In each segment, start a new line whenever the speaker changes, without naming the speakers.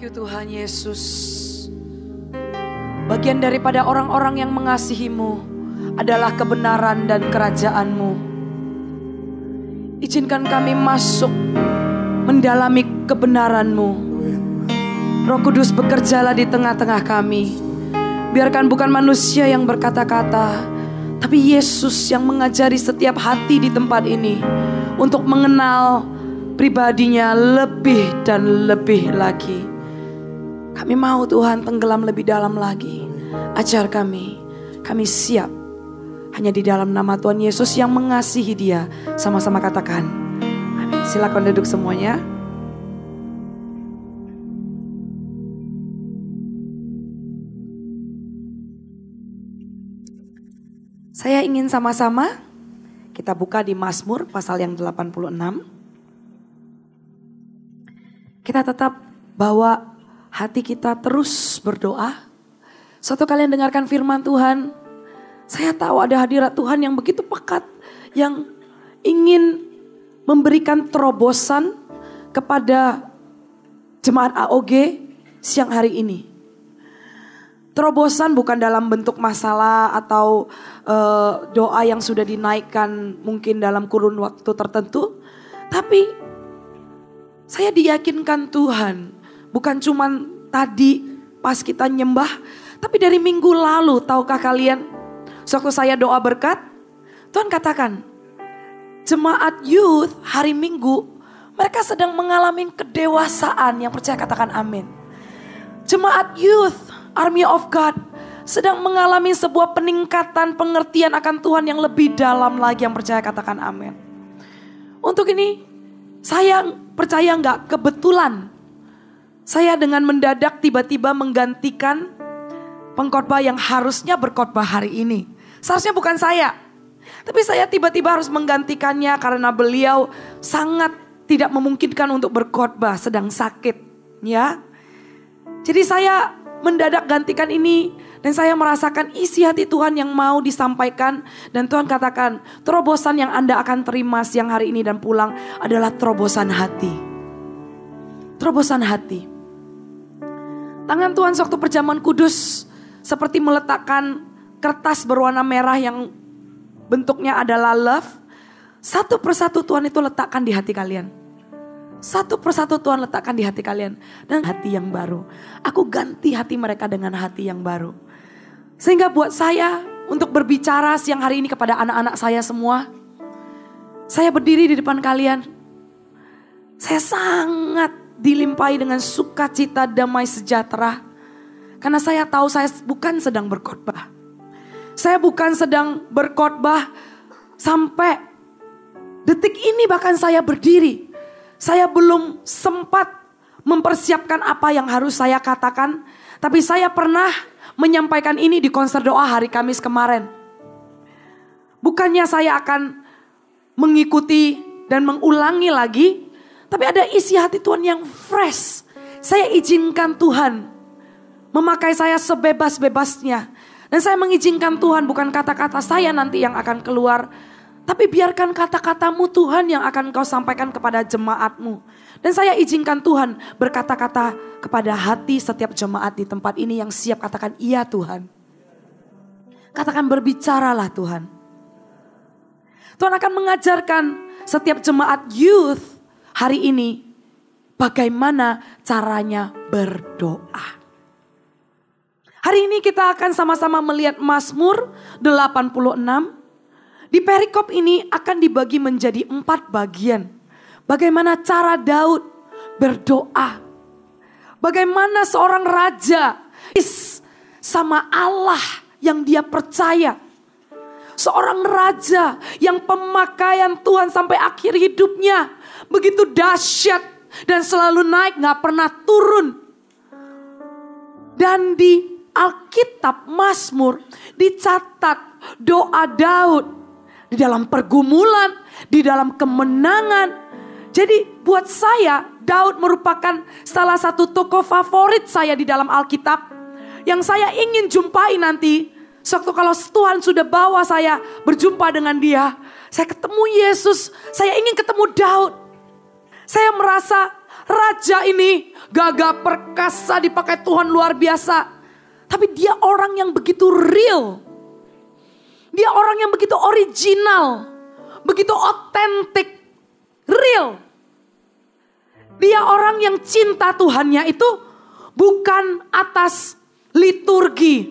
you Tuhan Yesus. Bagian daripada orang-orang yang mengasihi-Mu adalah kebenaran dan kerajaan-Mu. Izinkan kami masuk mendalami kebenaran-Mu. Roh Kudus, bekerjalah di tengah-tengah kami. Biarkan bukan manusia yang berkata-kata, tapi Yesus yang mengajari setiap hati di tempat ini untuk mengenal pribadinya lebih dan lebih lagi. Kami mau Tuhan tenggelam lebih dalam lagi. Ajar kami siap. Hanya di dalam nama Tuhan Yesus yang mengasihi Dia. Sama-sama katakan amin. Silakan duduk semuanya. Saya ingin sama-sama kita buka di Mazmur pasal yang 86. Kita tetap bawa hati kita terus berdoa. Suatu kalian dengarkan firman Tuhan. Saya tahu ada hadirat Tuhan yang begitu pekat. Yang ingin memberikan terobosan kepada jemaat AOG siang hari ini. Terobosan bukan dalam bentuk masalah atau doa yang sudah dinaikkan mungkin dalam kurun waktu tertentu. Tapi saya diyakinkan Tuhan, bukan cuma tadi pas kita nyembah, tapi dari minggu lalu, tahukah kalian, waktu saya doa berkat, Tuhan katakan, jemaat youth hari Minggu, mereka sedang mengalami kedewasaan. Yang percaya katakan amin. Jemaat youth, Army of God, sedang mengalami sebuah peningkatan pengertian akan Tuhan yang lebih dalam lagi. Yang percaya katakan amin. Untuk ini, saya percaya enggak kebetulan saya dengan mendadak tiba-tiba menggantikan pengkhotbah yang harusnya berkhotbah hari ini. Seharusnya bukan saya. Tapi saya tiba-tiba harus menggantikannya karena beliau sangat tidak memungkinkan untuk berkhotbah, sedang sakit, ya. Jadi saya mendadak gantikan ini dan saya merasakan isi hati Tuhan yang mau disampaikan. Dan Tuhan katakan, terobosan yang Anda akan terima siang hari ini dan pulang adalah terobosan hati. Terobosan hati. Tangan Tuhan sewaktu perjamuan kudus seperti meletakkan kertas berwarna merah yang bentuknya adalah love. Satu persatu Tuhan itu letakkan di hati kalian. Satu persatu Tuhan letakkan di hati kalian. Dan hati yang baru. Aku ganti hati mereka dengan hati yang baru. Sehingga buat saya untuk berbicara siang hari ini kepada anak-anak saya semua. Saya berdiri di depan kalian. Saya sangat dilimpahi dengan sukacita, damai, sejahtera. Karena saya tahu saya bukan sedang berkhotbah. Saya bukan sedang berkhotbah sampai detik ini bahkan saya berdiri. Saya belum sempat mempersiapkan apa yang harus saya katakan. Tapi saya pernah menyampaikan ini di konser doa hari Kamis kemarin. Bukannya saya akan mengikuti dan mengulangi lagi. Tapi ada isi hati Tuhan yang fresh. Saya izinkan Tuhan memakai saya sebebas-bebasnya. Dan saya mengizinkan Tuhan, bukan kata-kata saya nanti yang akan keluar. Tapi biarkan kata-katamu Tuhan yang akan kau sampaikan kepada jemaatmu. Dan saya izinkan Tuhan berkata-kata kepada hati setiap jemaat di tempat ini yang siap katakan iya Tuhan. Katakan berbicaralah Tuhan. Tuhan akan mengajarkan setiap jemaat youth hari ini bagaimana caranya berdoa. Hari ini kita akan sama-sama melihat Mazmur 86. Di perikop ini akan dibagi menjadi 4 bagian. Bagaimana cara Daud berdoa. Bagaimana seorang raja sama Allah yang dia percaya. Seorang raja yang pemakaian Tuhan sampai akhir hidupnya begitu dahsyat dan selalu naik, gak pernah turun. Dan di Alkitab Mazmur dicatat doa Daud di dalam pergumulan, di dalam kemenangan. Jadi buat saya Daud merupakan salah satu tokoh favorit saya di dalam Alkitab. Yang saya ingin jumpai nanti. Sewaktu kalau Tuhan sudah bawa saya berjumpa dengan dia. Saya ketemu Yesus, saya ingin ketemu Daud. Saya merasa Raja ini gagah perkasa, dipakai Tuhan luar biasa. Tapi dia orang yang begitu real. Dia orang yang begitu original. Begitu otentik. Real. Dia orang yang cinta Tuhannya itu bukan atas liturgi.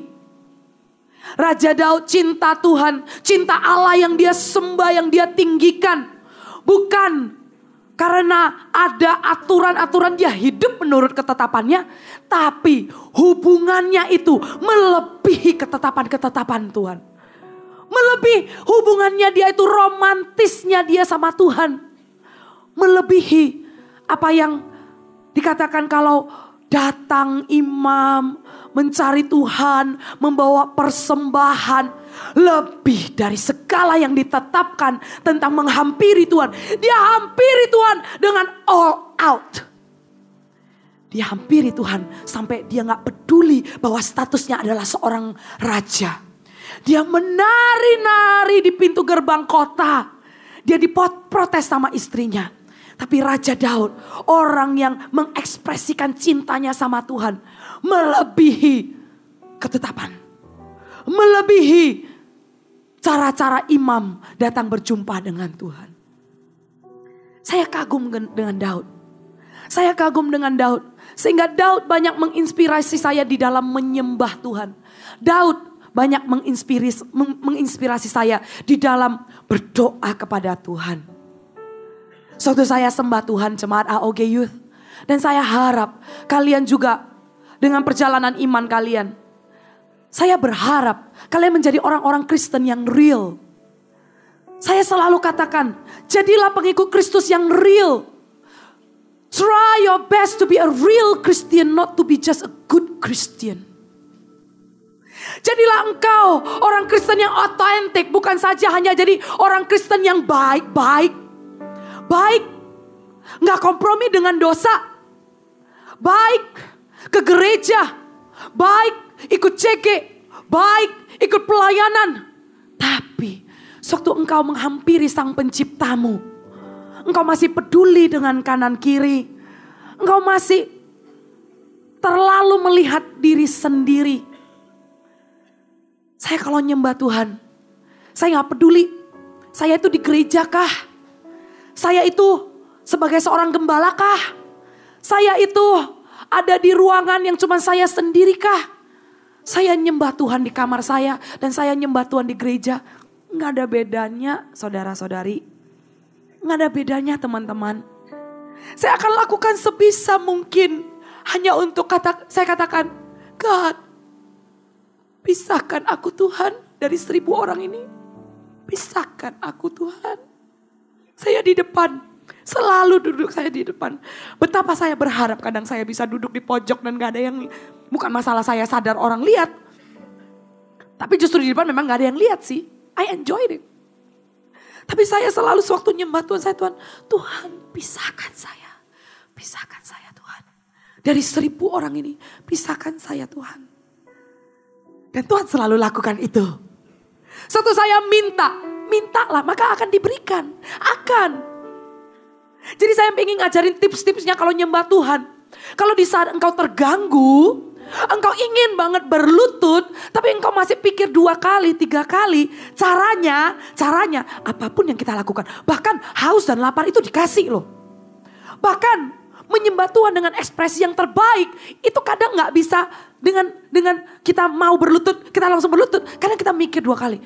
Raja Daud cinta Tuhan, cinta Allah yang dia sembah, yang dia tinggikan. Bukan karena ada aturan-aturan dia hidup menurut ketetapannya. Tapi hubungannya itu melebihi ketetapan-ketetapan Tuhan. Melebihi hubungannya dia itu, romantisnya dia sama Tuhan. Melebihi apa yang dikatakan kalau datang imam mencari Tuhan, membawa persembahan lebih dari segala yang ditetapkan tentang menghampiri Tuhan. Dia hampiri Tuhan dengan all out. Dia hampiri Tuhan sampai dia gak peduli bahwa statusnya adalah seorang raja. Dia menari-nari di pintu gerbang kota. Dia diprotes sama istrinya. Tapi Raja Daud, orang yang mengekspresikan cintanya sama Tuhan, melebihi ketetapan. Melebihi cara-cara imam datang berjumpa dengan Tuhan. Saya kagum dengan Daud. Saya kagum dengan Daud. Sehingga Daud banyak menginspirasi saya di dalam menyembah Tuhan. Daud banyak menginspirasi saya di dalam berdoa kepada Tuhan. Suatu saya sembah Tuhan jemaat AOG Youth. Dan saya harap kalian juga dengan perjalanan iman kalian. Saya berharap kalian menjadi orang-orang Kristen yang real. Saya selalu katakan, jadilah pengikut Kristus yang real. Try your best to be a real Christian, not to be just a good Christian. Jadilah engkau orang Kristen yang otentik, bukan saja hanya jadi orang Kristen yang baik-baik. Baik, gak kompromi dengan dosa. Baik, ke gereja. Baik, ikut CG. Baik, ikut pelayanan. Tapi, sewaktu engkau menghampiri Sang Penciptamu, engkau masih peduli dengan kanan kiri. Engkau masih terlalu melihat diri sendiri. Saya kalau nyembah Tuhan, saya gak peduli. Saya itu di gereja kah? Saya itu sebagai seorang gembala kah? Saya itu ada di ruangan yang cuma saya sendiri kah? Saya nyembah Tuhan di kamar saya dan saya nyembah Tuhan di gereja. Nggak ada bedanya saudara-saudari. Nggak ada bedanya teman-teman. Saya akan lakukan sebisa mungkin hanya untuk saya katakan, God, pisahkan aku Tuhan dari 1.000 orang ini. Pisahkan aku Tuhan. Saya di depan, selalu duduk saya di depan. Betapa saya berharap kadang saya bisa duduk di pojok dan gak ada yang, bukan masalah saya sadar orang lihat. Tapi justru di depan memang gak ada yang lihat sih. I enjoyed it. Tapi saya selalu sewaktu nyembah Tuhan, Tuhan pisahkan saya Tuhan. Dari 1.000 orang ini, pisahkan saya Tuhan. Dan Tuhan selalu lakukan itu. Suatu saya mintalah maka akan diberikan. Akan. Jadi saya ingin ngajarin tips-tipsnya kalau nyembah Tuhan. Kalau di saat engkau terganggu, engkau ingin banget berlutut, tapi engkau masih pikir 2 kali, 3 kali. Caranya apapun yang kita lakukan. Bahkan haus dan lapar itu dikasih loh. Bahkan menyembah Tuhan dengan ekspresi yang terbaik, itu kadang gak bisa dengan kita mau berlutut, kita langsung berlutut. Kadang kita mikir 2 kali.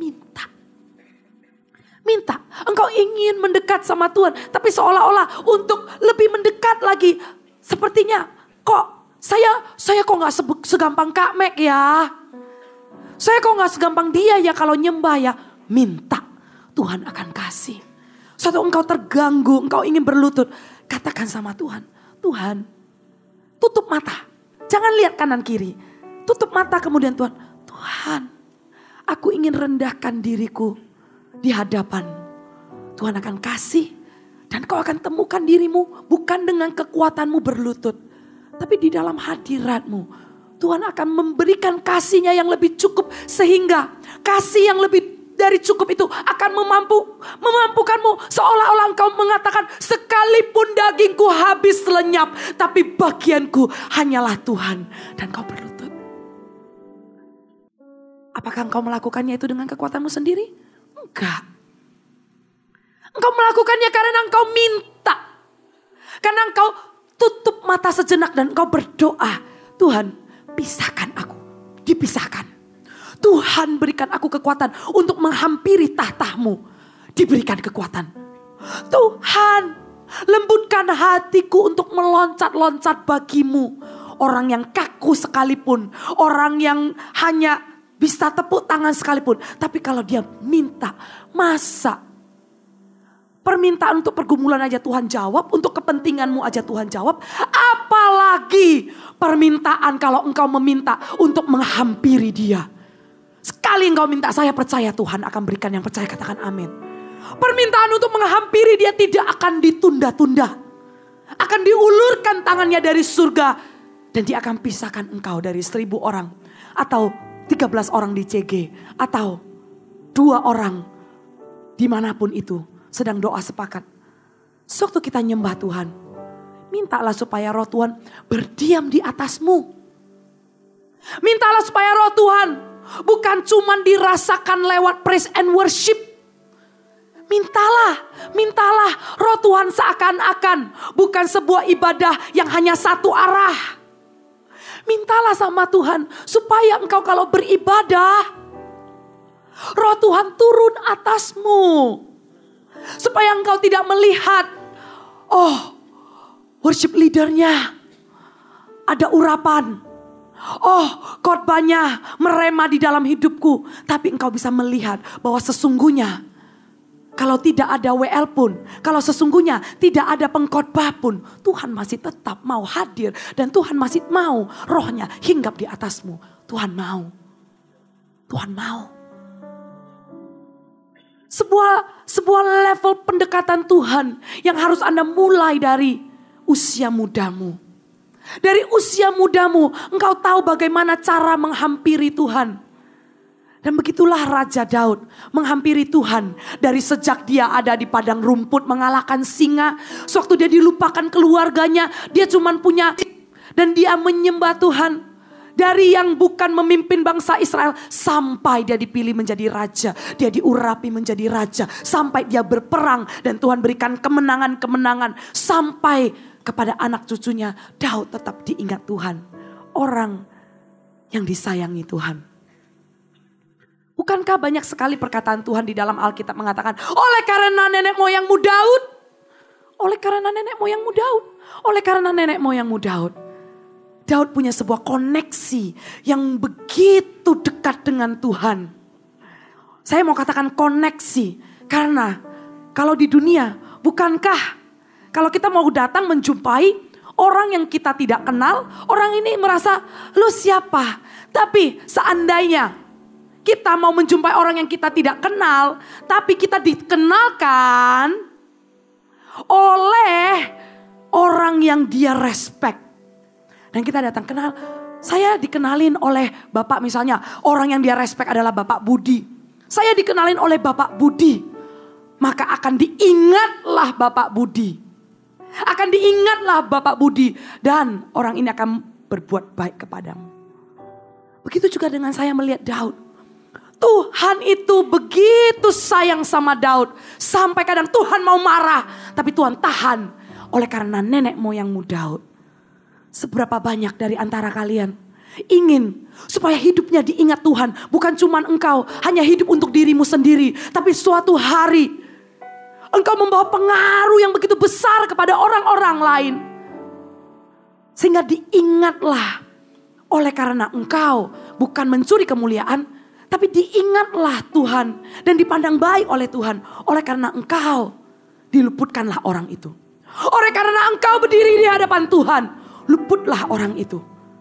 Minta. Engkau ingin mendekat sama Tuhan. Tapi seolah-olah untuk lebih mendekat lagi. Sepertinya kok saya kok gak segampang Kak Mek ya. Saya kok gak segampang dia ya kalau nyembah ya. Minta. Tuhan akan kasih. Suatu engkau terganggu, engkau ingin berlutut. Katakan sama Tuhan. Tuhan, tutup mata. Jangan lihat kanan kiri. Tutup mata kemudian Tuhan, aku ingin rendahkan diriku di hadapan. Tuhan akan kasih dan kau akan temukan dirimu bukan dengan kekuatanmu berlutut, tapi di dalam hadiratmu. Tuhan akan memberikan kasihnya yang lebih cukup sehingga kasih yang lebih dari cukup itu akan memampukanmu. Seolah-olah engkau mengatakan, sekalipun dagingku habis lenyap, tapi bagianku hanyalah Tuhan. Dan kau berlutut. Apakah engkau melakukannya itu dengan kekuatanmu sendiri? Enggak. Engkau melakukannya karena engkau minta. Karena engkau tutup mata sejenak dan engkau berdoa. Tuhan, pisahkan aku. Dipisahkan. Tuhan, berikan aku kekuatan untuk menghampiri tahta-Mu. Diberikan kekuatan. Tuhan, lembutkan hatiku untuk meloncat-loncat bagi-Mu. Orang yang kaku sekalipun, orang yang hanya bisa tepuk tangan sekalipun. Tapi kalau dia minta, masa permintaan untuk pergumulan aja Tuhan jawab, untuk kepentinganmu aja Tuhan jawab. Apalagi permintaan kalau engkau meminta untuk menghampiri Dia. Sekali engkau minta, saya percaya Tuhan akan berikan. Yang percaya katakan amin. Permintaan untuk menghampiri Dia tidak akan ditunda-tunda. Akan diulurkan tangannya dari surga. Dan Dia akan pisahkan engkau dari 1000 orang. Atau 13 orang di CG. Atau 2 orang dimanapun itu sedang doa sepakat. Sewaktu kita nyembah Tuhan, mintalah supaya roh Tuhan berdiam di atasmu. Mintalah supaya roh Tuhan bukan cuma dirasakan lewat praise and worship. Mintalah roh Tuhan seakan-akan bukan sebuah ibadah yang hanya satu arah. Mintalah sama Tuhan supaya engkau kalau beribadah, roh Tuhan turun atasmu. Supaya engkau tidak melihat, oh worship leadernya ada urapan. Oh khotbahnya merema di dalam hidupku. Tapi engkau bisa melihat bahwa sesungguhnya kalau tidak ada WL pun, kalau sesungguhnya tidak ada pengkhotbah pun, Tuhan masih tetap mau hadir. Dan Tuhan masih mau rohnya hinggap di atasmu. Tuhan mau. Tuhan mau. Sebuah level pendekatan Tuhan yang harus Anda mulai dari usia mudamu. Dari usia mudamu engkau tahu bagaimana cara menghampiri Tuhan. Dan begitulah Raja Daud menghampiri Tuhan. Dari sejak dia ada di padang rumput mengalahkan singa. Sewaktu dia dilupakan keluarganya, dia cuma punya dan dia menyembah Tuhan. Dari yang bukan memimpin bangsa Israel sampai dia dipilih menjadi raja. Dia diurapi menjadi raja sampai dia berperang dan Tuhan berikan kemenangan-kemenangan sampai kepada anak cucunya. Daud tetap diingat Tuhan. Orang yang disayangi Tuhan. Bukankah banyak sekali perkataan Tuhan di dalam Alkitab mengatakan, oleh karena nenek moyangmu Daud. Oleh karena nenek moyangmu Daud. Oleh karena nenek moyangmu Daud. Daud punya sebuah koneksi yang begitu dekat dengan Tuhan. Saya mau katakan koneksi. Karena kalau di dunia, bukankah kalau kita mau datang menjumpai orang yang kita tidak kenal, orang ini merasa, lu siapa? Tapi seandainya kita mau menjumpai orang yang kita tidak kenal, tapi kita dikenalkan oleh orang yang dia respect. Dan kita datang kenal, saya dikenalin oleh Bapak misalnya, orang yang dia respect adalah Bapak Budi. Saya dikenalin oleh Bapak Budi, maka akan diingatlah Bapak Budi. Akan diingatlah Bapak Budi dan orang ini akan berbuat baik kepadamu. Begitu juga dengan saya melihat Daud. Tuhan itu begitu sayang sama Daud. Sampai kadang Tuhan mau marah. Tapi Tuhan tahan. Oleh karena nenek moyangmu Daud. Seberapa banyak dari antara kalian ingin supaya hidupnya diingat Tuhan. Bukan cuma engkau hanya hidup untuk dirimu sendiri. Tapi suatu hari engkau membawa pengaruh yang begitu besar kepada orang-orang lain. Sehingga diingatlah. Oleh karena engkau bukan mencuri kemuliaan. Tapi diingatlah Tuhan. Dan dipandang baik oleh Tuhan. Oleh karena engkau diluputkanlah orang itu. Oleh karena engkau berdiri di hadapan Tuhan. Luputlah orang itu.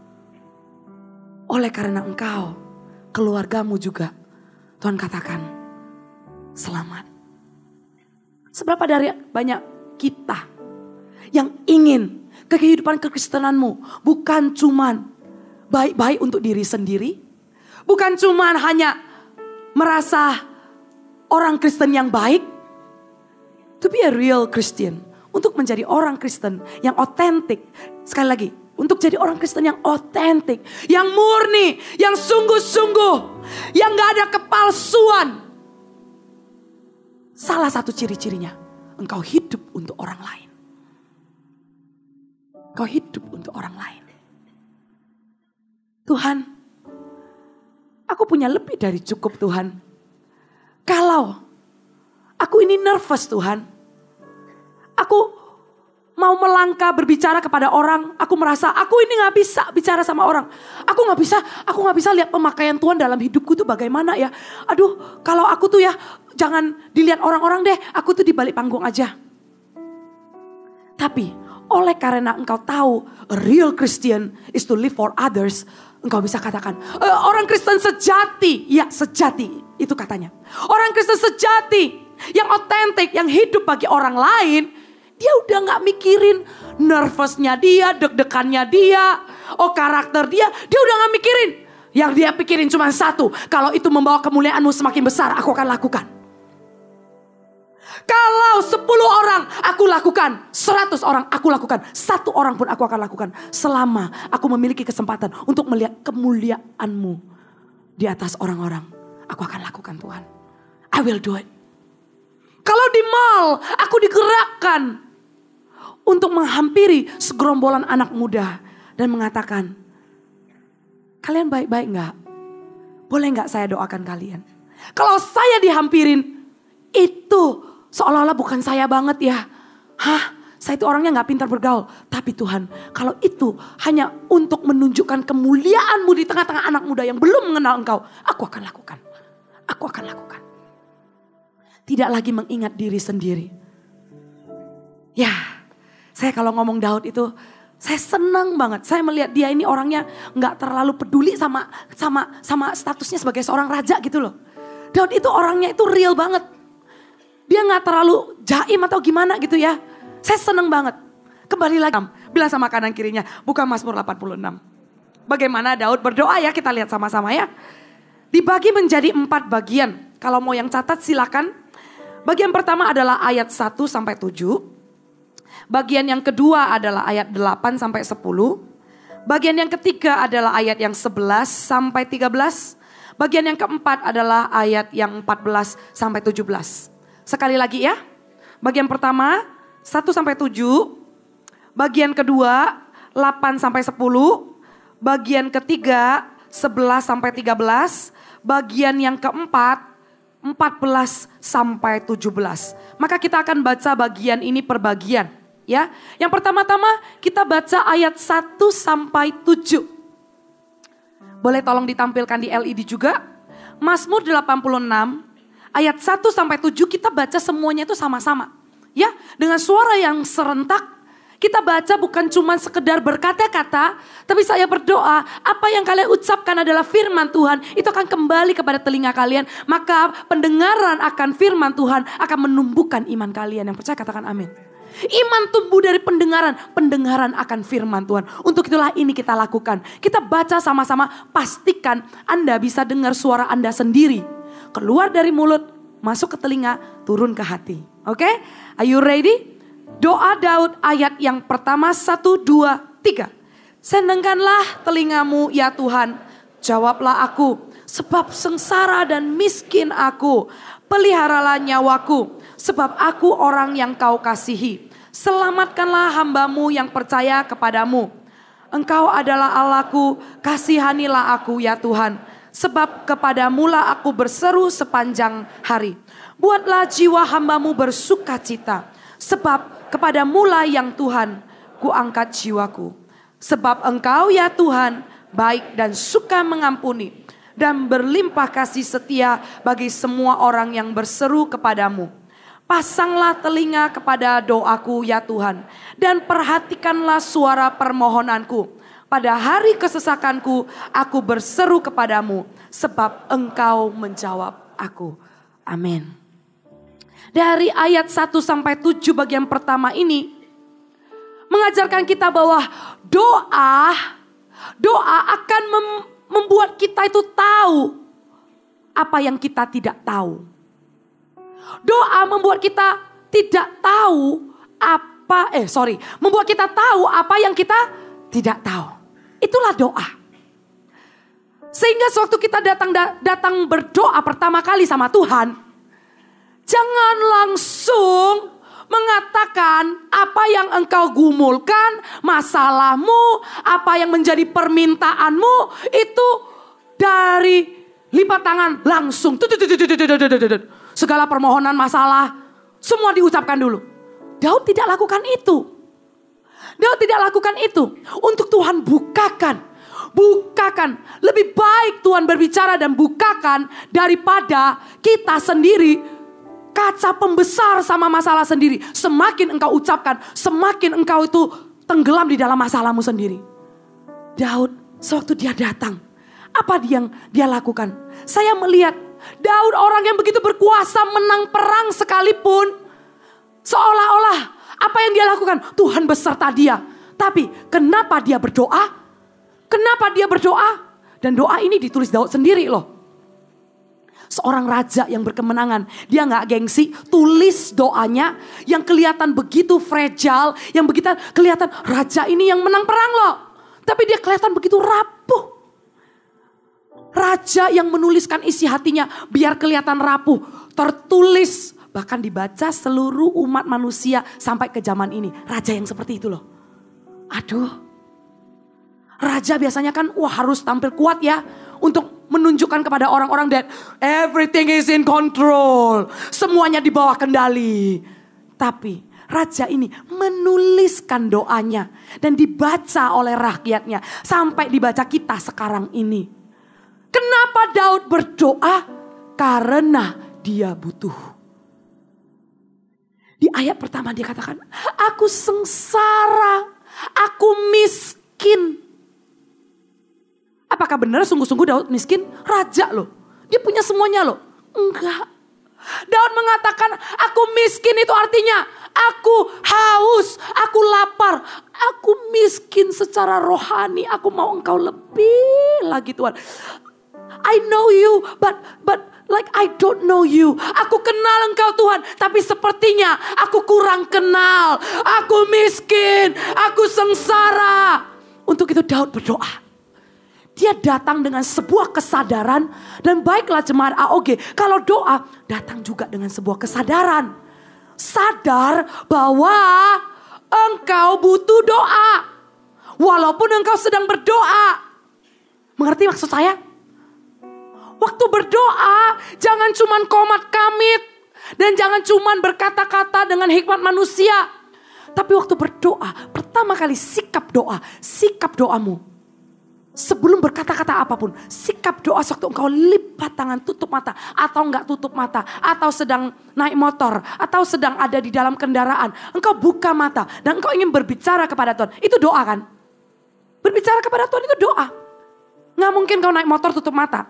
Oleh karena engkau, keluargamu juga, Tuhan katakan, selamat. Seberapa dari banyak kita yang ingin kehidupan kekristenanmu bukan cuman baik-baik untuk diri sendiri. Bukan cuman hanya merasa orang Kristen yang baik, to be a real Christian, untuk menjadi orang Kristen yang otentik. Sekali lagi, untuk jadi orang Kristen yang otentik, yang murni, yang sungguh-sungguh, yang gak ada kepalsuan. Salah satu ciri-cirinya, engkau hidup untuk orang lain. Engkau hidup untuk orang lain. Tuhan, aku punya lebih dari cukup Tuhan. Kalau aku ini nervous Tuhan, aku mau melangkah berbicara kepada orang, aku merasa aku ini gak bisa bicara sama orang. Aku gak bisa lihat pemakaian Tuhan dalam hidupku tuh bagaimana ya. Aduh, kalau aku tuh ya jangan dilihat orang-orang deh, aku tuh di balik panggung aja. Tapi oleh karena engkau tahu a real Christian is to live for others, engkau bisa katakan orang Kristen sejati, ya sejati itu katanya. Orang Kristen sejati yang otentik, yang hidup bagi orang lain, dia udah gak mikirin nervousnya dia, deg-degannya dia, karakter dia udah gak mikirin. Yang dia pikirin cuma satu, kalau itu membawa kemuliaanmu semakin besar, aku akan lakukan. Kalau 10 orang aku lakukan, 100 orang aku lakukan, 1 orang pun aku akan lakukan. Selama aku memiliki kesempatan untuk melihat kemuliaanmu di atas orang-orang, aku akan lakukan Tuhan. I will do it. Kalau di mall aku digerakkan untuk menghampiri segerombolan anak muda dan mengatakan, kalian baik-baik gak? Boleh gak saya doakan kalian? Kalau saya dihampirin, itu seolah-olah bukan saya banget ya. Saya itu orangnya gak pintar bergaul. Tapi Tuhan, kalau itu hanya untuk menunjukkan kemuliaanmu di tengah-tengah anak muda yang belum mengenal engkau, aku akan lakukan. Aku akan lakukan. Tidak lagi mengingat diri sendiri. Ya, saya kalau ngomong Daud itu, saya senang banget. Saya melihat dia ini orangnya gak terlalu peduli sama statusnya sebagai seorang raja gitu loh. Daud itu orangnya itu real banget. Dia gak terlalu jaim atau gimana gitu ya. Saya seneng banget. Kembali lagi. Bilang sama kanan kirinya. Buka Mazmur 86. Bagaimana Daud berdoa ya. Kita lihat sama-sama ya. Dibagi menjadi 4 bagian. Kalau mau yang catat silakan. Bagian pertama adalah ayat 1 sampai 7. Bagian yang kedua adalah ayat 8 sampai 10. Bagian yang ketiga adalah ayat yang 11 sampai 13. Bagian yang keempat adalah ayat yang 14 sampai 17. Sekali lagi ya. Bagian pertama 1 sampai 7. Bagian kedua 8 sampai 10. Bagian ketiga 11 sampai 13. Bagian yang keempat 14 sampai 17. Maka kita akan baca bagian ini per bagian ya. Yang pertama-tama kita baca ayat 1 sampai 7. Boleh tolong ditampilkan di LED juga. Mazmur 86 ayat 1 sampai 7 kita baca semuanya itu sama-sama. Ya, dengan suara yang serentak kita baca bukan cuma sekedar berkata-kata, tapi saya berdoa apa yang kalian ucapkan adalah firman Tuhan, itu akan kembali kepada telinga kalian, maka pendengaran akan firman Tuhan akan menumbuhkan iman kalian. Yang percaya katakan amin. Iman tumbuh dari pendengaran, pendengaran akan firman Tuhan. Untuk itulah ini kita lakukan. Kita baca sama-sama, pastikan Anda bisa dengar suara Anda sendiri. Keluar dari mulut, masuk ke telinga, turun ke hati. Oke? Are you ready? Doa Daud ayat yang pertama 1, 2, 3. Senengkanlah telingamu ya Tuhan, jawablah aku. Sebab sengsara dan miskin aku. Peliharalah nyawaku, sebab aku orang yang kau kasihi. Selamatkanlah hambamu yang percaya kepadamu. Engkau adalah Allahku, kasihanilah aku ya Tuhan. Sebab kepadamulah aku berseru sepanjang hari. Buatlah jiwa hambamu bersuka cita. Sebab kepadamulah yang Tuhan ku angkat jiwaku. Sebab engkau ya Tuhan baik dan suka mengampuni. Dan berlimpah kasih setia bagi semua orang yang berseru kepadamu. Pasanglah telinga kepada doaku ya Tuhan. Dan perhatikanlah suara permohonanku. Pada hari kesesakanku, aku berseru kepadamu, sebab engkau menjawab aku. Amin. Dari ayat 1 sampai 7 bagian pertama ini, mengajarkan kita bahwa doa akan membuat kita itu tahu apa yang kita tidak tahu. Doa membuat kita tidak tahu membuat kita tahu apa yang kita tidak tahu. Itulah doa. Sehingga sewaktu kita datang berdoa pertama kali sama Tuhan, jangan langsung mengatakan apa yang engkau gumulkan, masalahmu, apa yang menjadi permintaanmu, itu dari lipat tangan langsung. Segala permohonan masalah, semua diucapkan dulu. Daud tidak lakukan itu. Daud tidak lakukan itu. Untuk Tuhan bukakan. Lebih baik Tuhan berbicara dan bukakan daripada kita sendiri kaca pembesar sama masalah sendiri. Semakin engkau ucapkan, semakin engkau itu tenggelam di dalam masalahmu sendiri. Daud sewaktu dia datang, apa yang dia lakukan? Saya melihat Daud orang yang begitu berkuasa, menang perang sekalipun, seolah-olah apa yang dia lakukan Tuhan beserta dia. Tapi kenapa dia berdoa? Kenapa dia berdoa? Dan doa ini ditulis Daud sendiri loh. Seorang raja yang berkemenangan, dia gak gengsi, tulis doanya yang kelihatan begitu fragile, yang begitu kelihatan raja ini yang menang perang loh. Tapi dia kelihatan begitu rapuh. Raja yang menuliskan isi hatinya biar kelihatan rapuh, tertulis, bahkan dibaca seluruh umat manusia sampai ke zaman ini. Raja yang seperti itu loh. Aduh. Raja biasanya kan harus tampil kuat ya. Untuk menunjukkan kepada orang-orang that everything is in control. Semuanya di bawah kendali. Tapi raja ini menuliskan doanya. Dan dibaca oleh rakyatnya. Sampai dibaca kita sekarang ini. Kenapa Daud berdoa? Karena dia butuh. Di ayat pertama dia katakan, aku sengsara, aku miskin. Apakah benar sungguh-sungguh Daud miskin? Raja loh. Dia punya semuanya loh. Enggak. Daud mengatakan aku miskin itu artinya aku haus, aku lapar. Aku miskin secara rohani. Aku mau engkau lebih lagi Tuhan. I know you but like I don't know you. Aku kenal engkau Tuhan. Tapi sepertinya aku kurang kenal. Aku miskin. Aku sengsara. Untuk itu Daud berdoa. Dia datang dengan sebuah kesadaran. Dan baiklah jemaat AOG. Kalau doa datang juga dengan sebuah kesadaran. Sadar bahwa engkau butuh doa. Walaupun engkau sedang berdoa. Mengerti maksud saya? Waktu berdoa jangan cuman komat kamit. Dan jangan cuman berkata-kata dengan hikmat manusia. Tapi waktu berdoa, pertama kali sikap doa. Sikap doamu. Sebelum berkata-kata apapun, sikap doa waktu engkau lipat tangan, tutup mata, atau enggak tutup mata, atau sedang naik motor, atau sedang ada di dalam kendaraan. Engkau buka mata dan engkau ingin berbicara kepada Tuhan. Itu doa kan? Berbicara kepada Tuhan itu doa. Nggak mungkin kau naik motor tutup mata.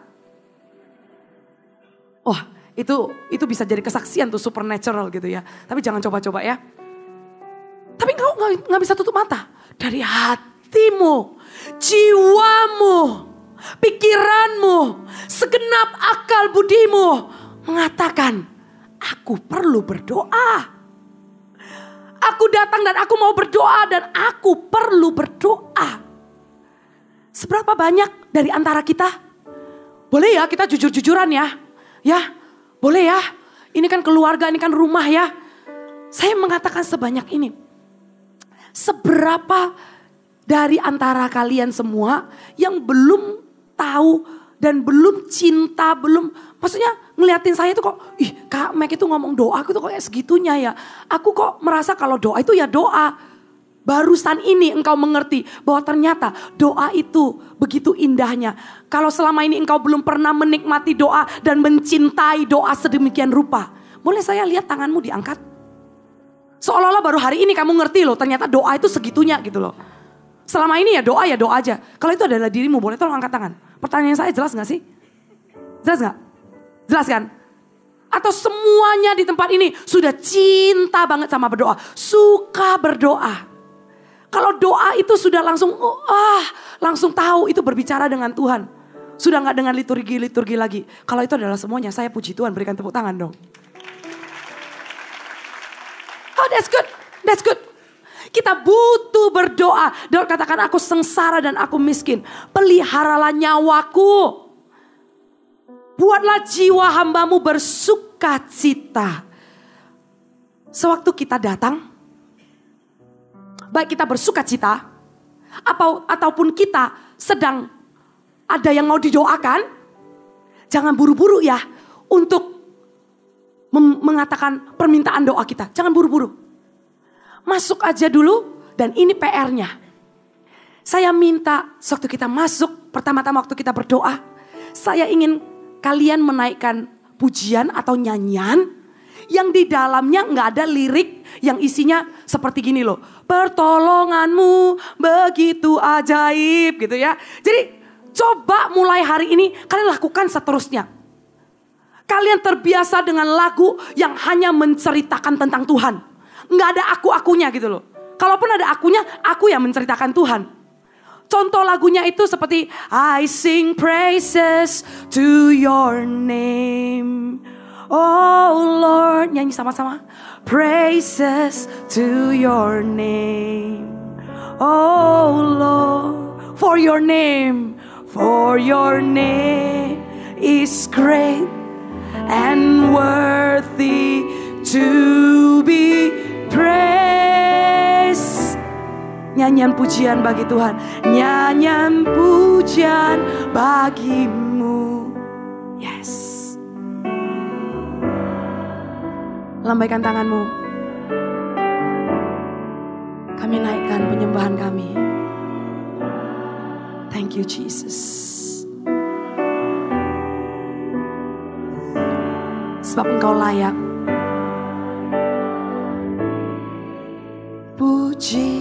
Wah, itu bisa jadi kesaksian tuh supernatural gitu ya. Tapi jangan coba-coba ya. Tapi engkau nggak bisa tutup mata. Dari hatimu, jiwamu, pikiranmu, segenap akal budimu mengatakan, aku perlu berdoa. Aku datang dan aku mau berdoa dan aku perlu berdoa. Seberapa banyak dari antara kita? Boleh ya kita jujur-jujuran ya? Ya, boleh ya? Ini kan keluarga, ini kan rumah ya. Saya mengatakan sebanyak ini. Seberapa dari antara kalian semua yang belum tahu dan belum cinta, maksudnya ngeliatin saya itu kok, Kak Mek itu ngomong doa, aku tuh kok kayak segitunya ya. Aku kok merasa kalau doa itu ya doa. Barusan ini engkau mengerti bahwa ternyata doa itu begitu indahnya. Kalau selama ini engkau belum pernah menikmati doa dan mencintai doa sedemikian rupa. Boleh saya lihat tanganmu diangkat? Seolah-olah baru hari ini kamu ngerti loh, ternyata doa itu segitunya gitu loh. Selama ini ya doa aja. Kalau itu adalah dirimu, boleh tolong angkat tangan. Pertanyaan saya jelas gak sih? Jelas gak? Jelas kan? Atau semuanya di tempat ini sudah cinta banget sama berdoa. Suka berdoa. Kalau doa itu sudah langsung tahu itu berbicara dengan Tuhan. Sudah gak dengan liturgi lagi. Kalau itu adalah semuanya, saya puji Tuhan, berikan tepuk tangan dong. Oh, that's good. That's good. Kita butuh berdoa. Daud katakan, aku sengsara dan aku miskin. Peliharalah nyawaku. Buatlah jiwa hambamu bersuka cita. Sewaktu kita datang, baik kita bersuka cita, ataupun kita sedang ada yang mau didoakan, jangan buru-buru ya untuk mengatakan permintaan doa kita. Jangan buru-buru. Masuk aja dulu, dan ini PR-nya. Saya minta waktu kita masuk, pertama-tama waktu kita berdoa, saya ingin kalian menaikkan pujian atau nyanyian yang di dalamnya nggak ada lirik yang isinya seperti gini loh. Pertolonganmu begitu ajaib gitu ya. Jadi coba mulai hari ini kalian lakukan seterusnya. Kalian terbiasa dengan lagu yang hanya menceritakan tentang Tuhan. Nggak ada aku-akunya gitu loh. Kalaupun ada akunya, aku yang menceritakan Tuhan. Contoh lagunya itu seperti I sing praises to your name. Oh Lord, nyanyi sama-sama. Praises to your name. Oh Lord, for your name is great and worthy to be praised. Nyanyian pujian bagi Tuhan. Nyanyian pujian bagimu. Yes. Lambaikan tanganmu. Kami naikkan penyembahan kami. Thank you Jesus. Sebab Engkau layak. Puji.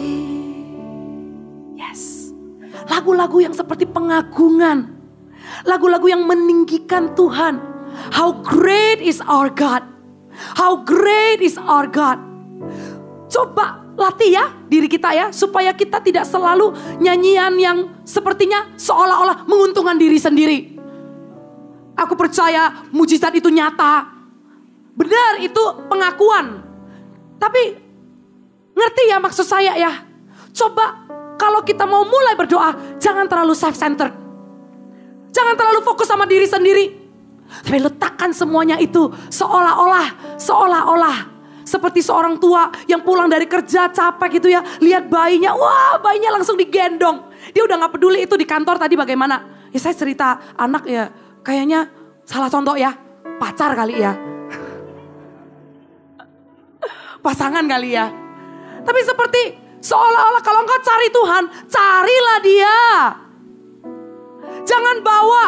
Lagu-lagu yang seperti pengagungan. Lagu-lagu yang meninggikan Tuhan. How great is our God. How great is our God. Coba latih ya diri kita ya. Supaya kita tidak selalu nyanyian yang sepertinya seolah-olah menguntungkan diri sendiri. Aku percaya mujizat itu nyata. Benar itu pengakuan. Tapi ngerti ya maksud saya ya. Coba kalau kita mau mulai berdoa, jangan terlalu self-centered. Jangan terlalu fokus sama diri sendiri. Tapi letakkan semuanya itu seolah-olah seperti seorang tua yang pulang dari kerja capek gitu ya. Lihat bayinya, wah bayinya langsung digendong. Dia udah gak peduli itu di kantor tadi bagaimana. Ya saya cerita anak ya, kayaknya salah contoh ya. Pacar kali ya. Pasangan kali ya. Tapi seperti seolah-olah kalau engkau cari Tuhan, carilah Dia. Jangan bawa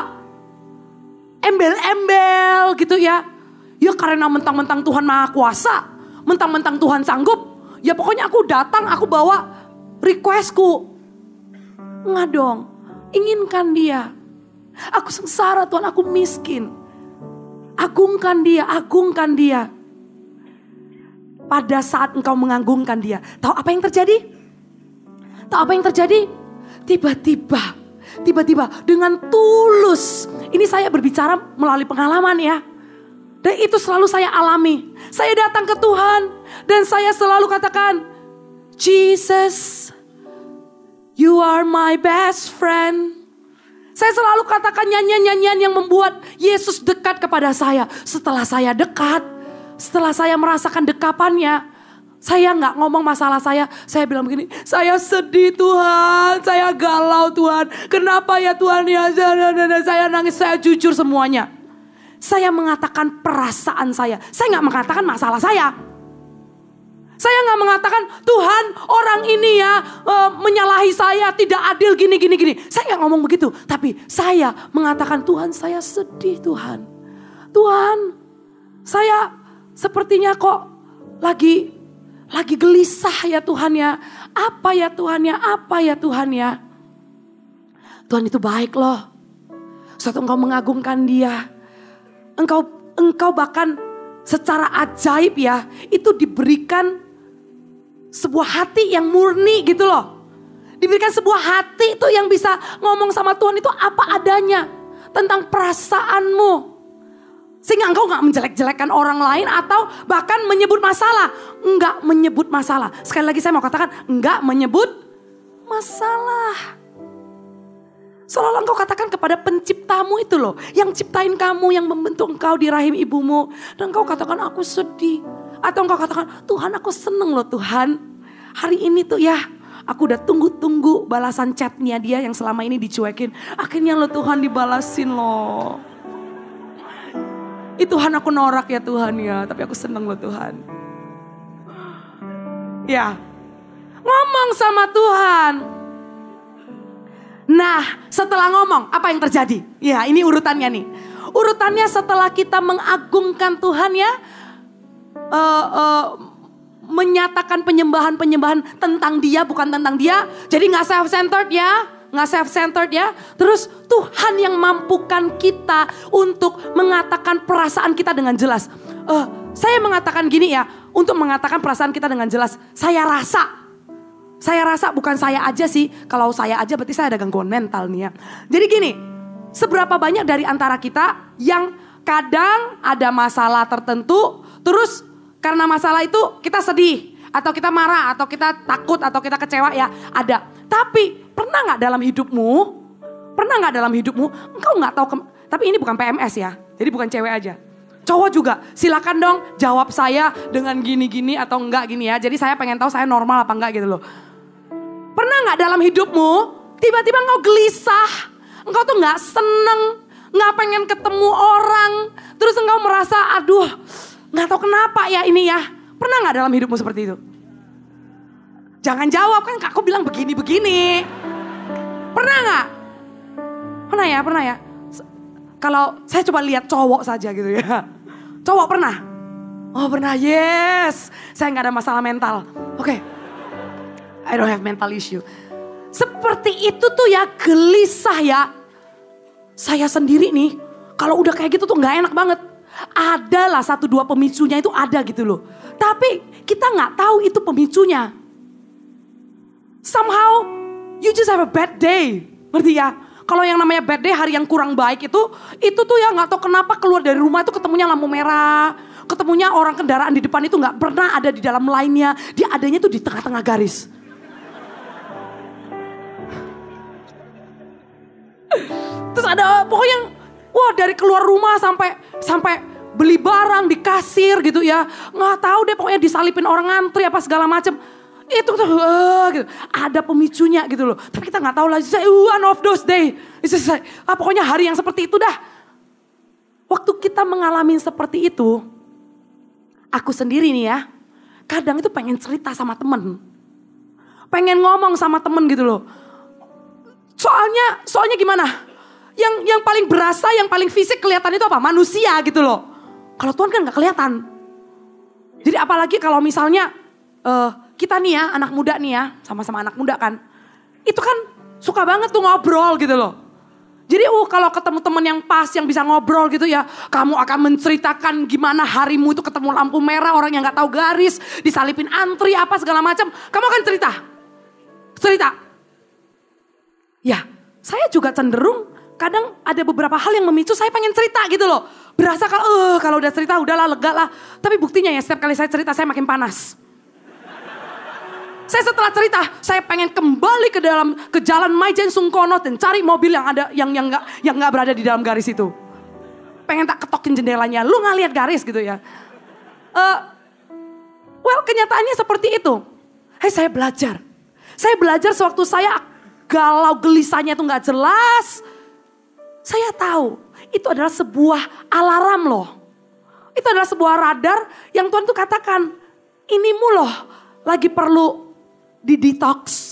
embel-embel gitu ya. Ya karena mentang-mentang Tuhan Maha Kuasa, mentang-mentang Tuhan sanggup, ya pokoknya aku datang, aku bawa requestku. Enggak dong, inginkan Dia. Aku sengsara Tuhan, aku miskin. Agungkan Dia, agungkan Dia. Pada saat engkau mengagungkan Dia, tahu apa yang terjadi? Tahu apa yang terjadi? Tiba-tiba dengan tulus. Ini saya berbicara melalui pengalaman ya. Dan itu selalu saya alami. Saya datang ke Tuhan dan saya selalu katakan, Jesus, you are my best friend. Saya selalu katakan nyanyian-nyanyian yang membuat Yesus dekat kepada saya. Setelah saya dekat, setelah saya merasakan dekapannya, saya gak ngomong masalah saya bilang begini, saya sedih Tuhan, saya galau Tuhan, kenapa ya Tuhan ya, saya nangis, saya jujur semuanya. Saya mengatakan perasaan saya gak mengatakan masalah saya. Saya gak mengatakan Tuhan orang ini ya menyalahi saya, tidak adil gini. Saya gak ngomong begitu, tapi saya mengatakan Tuhan saya sedih Tuhan. Tuhan saya sepertinya kok lagi gelisah ya Tuhan ya. Apa ya Tuhan ya. Tuhan itu baik loh. Suatu engkau mengagungkan Dia. Engkau bahkan secara ajaib ya. Itu diberikan sebuah hati yang murni gitu loh. Diberikan sebuah hati itu yang bisa ngomong sama Tuhan itu apa adanya. Tentang perasaanmu. Sehingga engkau gak menjelek-jelekkan orang lain atau bahkan menyebut masalah. Enggak menyebut masalah. Sekali lagi saya mau katakan, enggak menyebut masalah. Seolah engkau katakan kepada penciptamu itu loh. Yang ciptain kamu, yang membentuk engkau di rahim ibumu. Dan engkau katakan aku sedih. Atau engkau katakan Tuhan aku seneng loh Tuhan. Hari ini tuh ya aku udah tunggu-tunggu balasan chatnya dia yang selama ini dicuekin. Akhirnya loh Tuhan dibalasin loh. Tuhan aku norak ya Tuhan ya. Tapi aku seneng loh Tuhan. Ya. Ngomong sama Tuhan. Nah setelah ngomong apa yang terjadi? Ya ini urutannya nih. Urutannya setelah kita mengagungkan Tuhan ya. Menyatakan penyembahan-penyembahan tentang dia bukan tentang dia. Jadi gak self-centered ya. Gak self-centered ya. Terus Tuhan yang mampukan kita untuk mengatakan perasaan kita dengan jelas. Saya mengatakan gini ya. Untuk mengatakan perasaan kita dengan jelas. Saya rasa bukan saya aja sih. Kalau saya aja berarti saya ada gangguan mental nih ya. Jadi gini. Seberapa banyak dari antara kita yang kadang ada masalah tertentu. Terus karena masalah itu kita sedih. Atau kita marah. Atau kita takut. Atau kita kecewa ya. Ada. Tapi pernah gak dalam hidupmu? Engkau gak tahu. Tapi ini bukan PMS ya. Jadi bukan cewek aja. Cowok juga. Silakan dong jawab saya dengan gini-gini atau enggak gini ya. Jadi saya pengen tahu saya normal apa enggak gitu loh. Pernah gak dalam hidupmu? Tiba-tiba engkau gelisah. Engkau tuh gak seneng. Gak pengen ketemu orang. Terus engkau merasa aduh. Gak tahu kenapa ya ini ya. Pernah gak dalam hidupmu seperti itu? Jangan jawab kan aku bilang begini-begini. Pernah gak? Pernah ya. Kalau saya coba lihat cowok saja gitu ya. Cowok pernah? Oh pernah, yes. Saya gak ada masalah mental. Oke. I don't have mental issue. Seperti itu tuh ya gelisah ya. Saya sendiri nih. Kalau udah kayak gitu tuh gak enak banget. Adalah 1-2 pemicunya itu ada gitu loh. Tapi kita gak tahu itu pemicunya. Somehow you just have a bad day. Ngerti ya? Kalau yang namanya bad day, hari yang kurang baik itu tuh ya gak tahu kenapa keluar dari rumah itu ketemunya lampu merah. Ketemunya orang kendaraan di depan itu gak pernah ada di dalam lainnya. Dia adanya tuh di tengah-tengah garis. Terus ada pokoknya wah dari keluar rumah sampai beli barang di kasir gitu ya. Gak tahu deh pokoknya disalipin orang ngantri apa segala macam. Itu tuh gitu. Ada pemicunya gitu loh. Tapi kita gak tahu lah. One of those day. Pokoknya hari yang seperti itu dah. Waktu kita mengalami seperti itu. Aku sendiri nih ya. Kadang itu pengen cerita sama temen. Pengen ngomong sama temen gitu loh. Soalnya gimana? Yang paling berasa, yang paling fisik kelihatan itu apa? Manusia gitu loh. Kalau Tuhan kan gak kelihatan. Jadi apalagi kalau misalnya kita nih ya, anak muda nih ya, sama-sama anak muda kan. Itu kan suka banget tuh ngobrol gitu loh. Jadi kalau ketemu temen yang pas, yang bisa ngobrol gitu ya. Kamu akan menceritakan gimana harimu itu ketemu lampu merah, orang yang gak tahu garis, disalipin antri apa segala macam. Kamu akan cerita. Ya, saya juga cenderung kadang ada beberapa hal yang memicu saya pengen cerita gitu loh. Berasa kalau udah cerita udahlah lega lah. Tapi buktinya ya setiap kali saya cerita saya makin panas. Saya setelah cerita, saya pengen kembali ke jalan Maijen Sungkono dan cari mobil yang ada yang nggak berada di dalam garis itu. Pengen tak ketokin jendelanya, lu nggak lihat garis gitu ya. Kenyataannya seperti itu. Saya belajar. Saya belajar sewaktu saya galau gelisahnya itu nggak jelas. Saya tahu itu adalah sebuah alarm loh. Itu adalah sebuah radar yang Tuhan tuh katakan, inimu loh lagi perlu di-detox.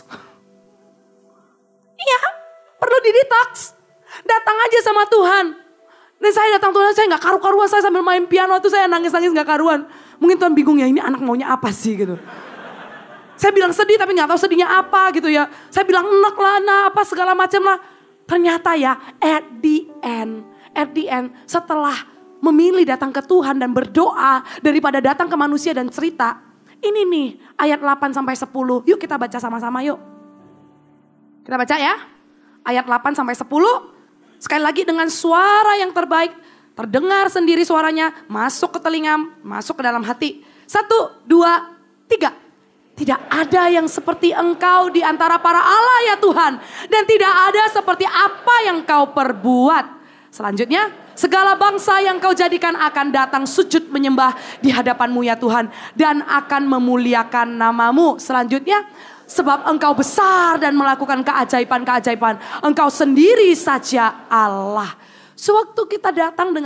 Iya, perlu di-detox. Datang aja sama Tuhan. Dan saya datang Tuhan, saya gak karu-karuan. Saya sambil main piano itu saya nangis-nangis gak karuan. Mungkin Tuhan bingung ya, ini anak maunya apa sih gitu. Saya bilang sedih tapi gak tahu sedihnya apa gitu ya. Saya bilang enak lah, apa segala macam lah. Ternyata ya, at the end, setelah memilih datang ke Tuhan dan berdoa daripada datang ke manusia dan cerita. Ini nih ayat 8-10. Yuk kita baca sama-sama yuk. Kita baca ya. Ayat 8-10. Sekali lagi dengan suara yang terbaik. terdengar sendiri suaranya, masuk ke telinga, masuk ke dalam hati. 1, 2, 3. Tidak ada yang seperti Engkau di antara para Allah ya Tuhan. Dan tidak ada seperti apa yang Kau perbuat. Selanjutnya, segala bangsa yang Kau jadikan akan datang sujud menyembah di hadapan-Mu ya Tuhan. Dan akan memuliakan nama-Mu. Selanjutnya, sebab Engkau besar dan melakukan keajaiban-keajaiban. Engkau sendiri saja Allah. Sewaktu kita datang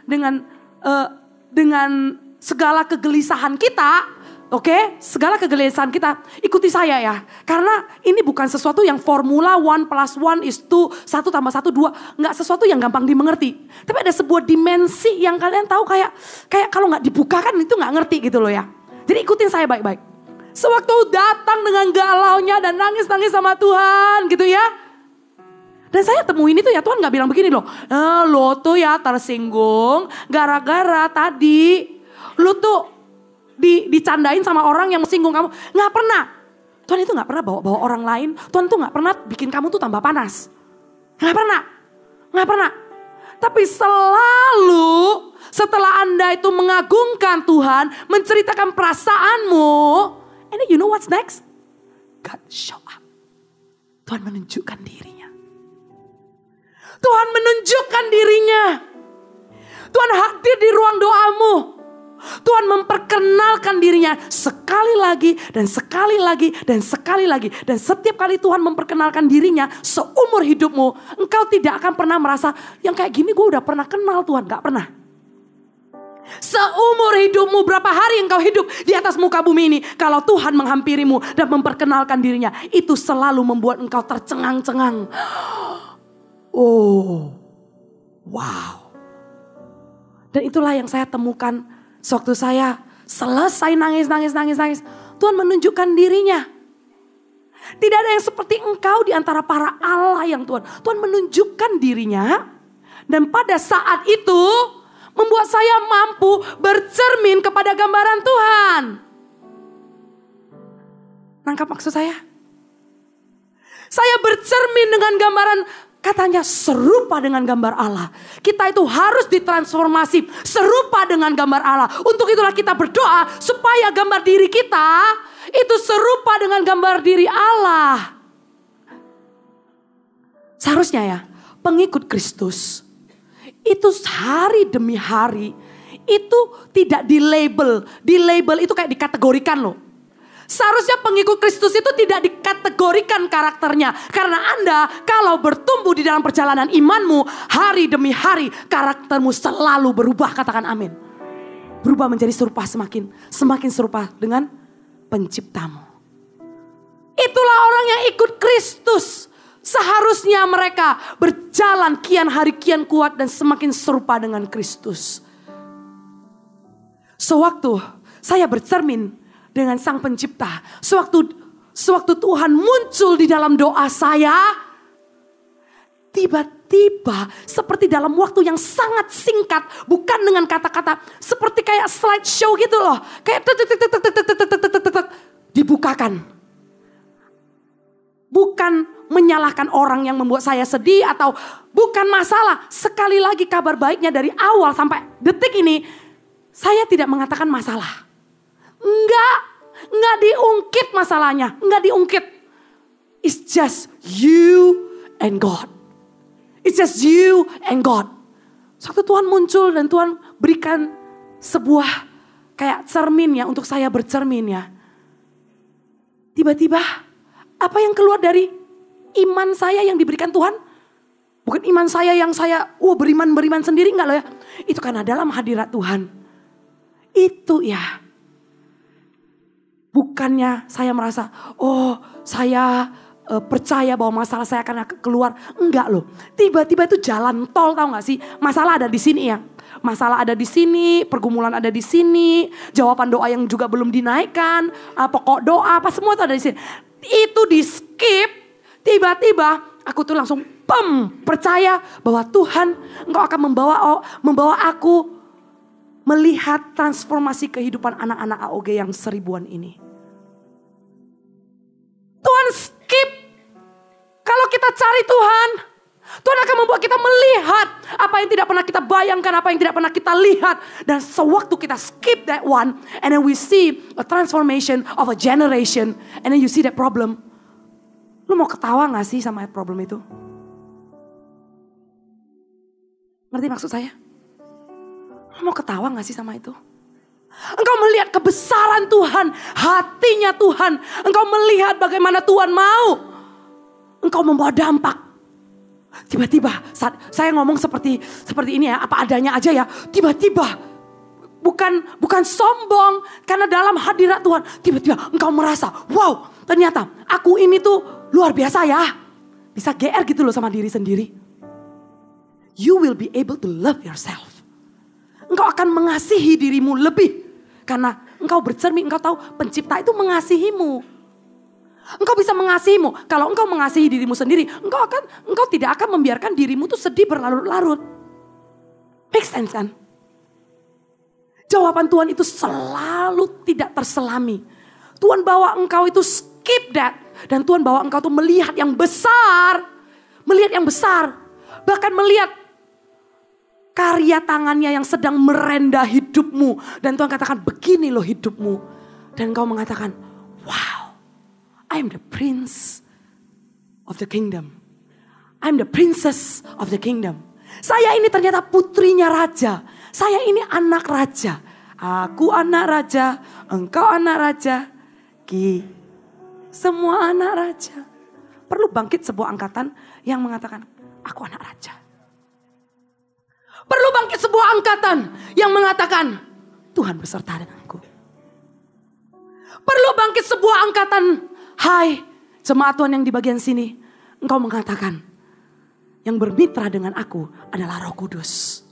dengan segala kegelisahan kita, segala kegelisahan kita, ikuti saya ya. Karena ini bukan sesuatu yang formula 1 + 1 = 1 + 1 = 2. Enggak sesuatu yang gampang dimengerti. Tapi ada sebuah dimensi yang kalian tahu kayak kalau nggak dibukakan itu nggak ngerti gitu loh ya. Jadi ikutin saya baik-baik. Sewaktu datang dengan galaunya dan nangis-nangis sama Tuhan gitu ya. Dan saya temuin itu ya, Tuhan gak bilang begini loh. Lo tuh ya tersinggung gara-gara tadi lo tuh dicandain sama orang yang singgung kamu. Gak pernah. Tuhan itu gak pernah bawa orang lain. Tuhan tuh gak pernah bikin kamu tuh tambah panas. Gak pernah. Gak pernah. Tapi selalu setelah Anda itu mengagungkan Tuhan, menceritakan perasaanmu. And then you know what's next? God show up. Tuhan menunjukkan dirinya. Tuhan menunjukkan dirinya. Tuhan hadir di ruang doamu. Tuhan memperkenalkan dirinya sekali lagi dan sekali lagi dan sekali lagi. Dan setiap kali Tuhan memperkenalkan dirinya seumur hidupmu, engkau tidak akan pernah merasa yang kayak gini gue udah pernah kenal Tuhan. Gak pernah. Seumur hidupmu, berapa hari engkau hidup di atas muka bumi ini, kalau Tuhan menghampirimu dan memperkenalkan dirinya, itu selalu membuat engkau tercengang-cengang. Oh, wow. Dan itulah yang saya temukan sewaktu saya selesai nangis. Tuhan menunjukkan dirinya. Tidak ada yang seperti engkau di antara para Allah yang Tuhan menunjukkan dirinya. Dan pada saat itu membuat saya mampu bercermin kepada gambaran Tuhan. Nangkap maksud saya? Saya bercermin dengan gambaran, katanya serupa dengan gambar Allah. Kita itu harus ditransformasi serupa dengan gambar Allah. Untuk itulah kita berdoa supaya gambar diri kita itu serupa dengan gambar diri Allah. Seharusnya ya, pengikut Kristus itu hari demi hari itu tidak dilabel. Dilabel itu kayak dikategorikan loh. Seharusnya pengikut Kristus itu tidak dikategorikan karakternya. Karena Anda kalau bertumbuh di dalam perjalanan imanmu, hari demi hari karaktermu selalu berubah. Katakan amin. Berubah menjadi serupa semakin serupa dengan penciptamu. Itulah orang yang ikut Kristus. Seharusnya mereka berjalan kian hari kian kuat dan semakin serupa dengan Kristus. Sewaktu saya bercermin dengan Sang Pencipta, sewaktu Tuhan muncul di dalam doa saya, tiba-tiba seperti dalam waktu yang sangat singkat, bukan dengan kata-kata, seperti kayak slideshow gitu loh, kayak dibukakan. Bukan menyalahkan orang yang membuat saya sedih atau bukan masalah. Sekali lagi kabar baiknya dari awal sampai detik ini, saya tidak mengatakan masalah. Enggak diungkit masalahnya, enggak diungkit. It's just you and God. It's just you and God. Suatu Tuhan muncul dan Tuhan berikan sebuah kayak cermin ya untuk saya bercermin ya. Tiba-tiba apa yang keluar dari iman saya yang diberikan Tuhan? Bukan iman saya yang saya beriman sendiri, enggak loh ya. Itu karena dalam hadirat Tuhan. Itu ya. Bukannya saya merasa, saya percaya bahwa masalah saya akan keluar. Enggak loh. Tiba-tiba itu jalan tol, tahu gak sih? Masalah ada di sini ya. Masalah ada di sini, pergumulan ada di sini, jawaban doa yang juga belum dinaikkan, pokok doa, apa semua itu ada di sini. Itu di skip, tiba-tiba aku tuh langsung percaya bahwa Tuhan Engkau akan membawa aku melihat transformasi kehidupan anak-anak AOG yang 1000-an ini. Tuhan skip. Kalau kita cari Tuhan, Tuhan akan membuat kita melihat apa yang tidak pernah kita bayangkan, apa yang tidak pernah kita lihat. Dan sewaktu kita skip that one, and then we see a transformation of a generation, and then you see that problem. Lu mau ketawa gak sih sama problem itu? Ngerti maksud saya? Lu mau ketawa gak sih sama itu? Engkau melihat kebesaran Tuhan, hatinya Tuhan. Engkau melihat bagaimana Tuhan mau engkau membawa dampak. Tiba-tiba saat saya ngomong seperti ini ya, apa adanya aja ya. Tiba-tiba bukan sombong, karena dalam hadirat Tuhan tiba-tiba engkau merasa, wow, ternyata aku ini tuh luar biasa ya. Bisa GR gitu loh sama diri sendiri. You will be able to love yourself. Engkau akan mengasihi dirimu lebih, karena engkau bercermin, engkau tahu pencipta itu mengasihimu. Engkau bisa mengasihimu. Kalau engkau mengasihi dirimu sendiri, engkau tidak akan membiarkan dirimu tuh sedih berlarut-larut. Make sense kan? Jawaban Tuhan itu selalu tidak terselami. Tuhan bawa engkau itu skip that. Dan Tuhan bawa engkau tuh melihat yang besar. Melihat yang besar. Bahkan melihat karya tangannya yang sedang merendah hidupmu. Dan Tuhan katakan, begini loh hidupmu. Dan engkau mengatakan, wow. I'm the prince of the kingdom. I'm the princess of the kingdom. Saya ini ternyata putrinya raja. Saya ini anak raja. Aku anak raja. Engkau anak raja. Semua anak raja. Perlu bangkit sebuah angkatan yang mengatakan, aku anak raja. Perlu bangkit sebuah angkatan yang mengatakan, Tuhan beserta denganku. Perlu bangkit sebuah angkatan, hai jemaat Tuhan yang di bagian sini, engkau mengatakan, yang bermitra dengan aku adalah Roh Kudus.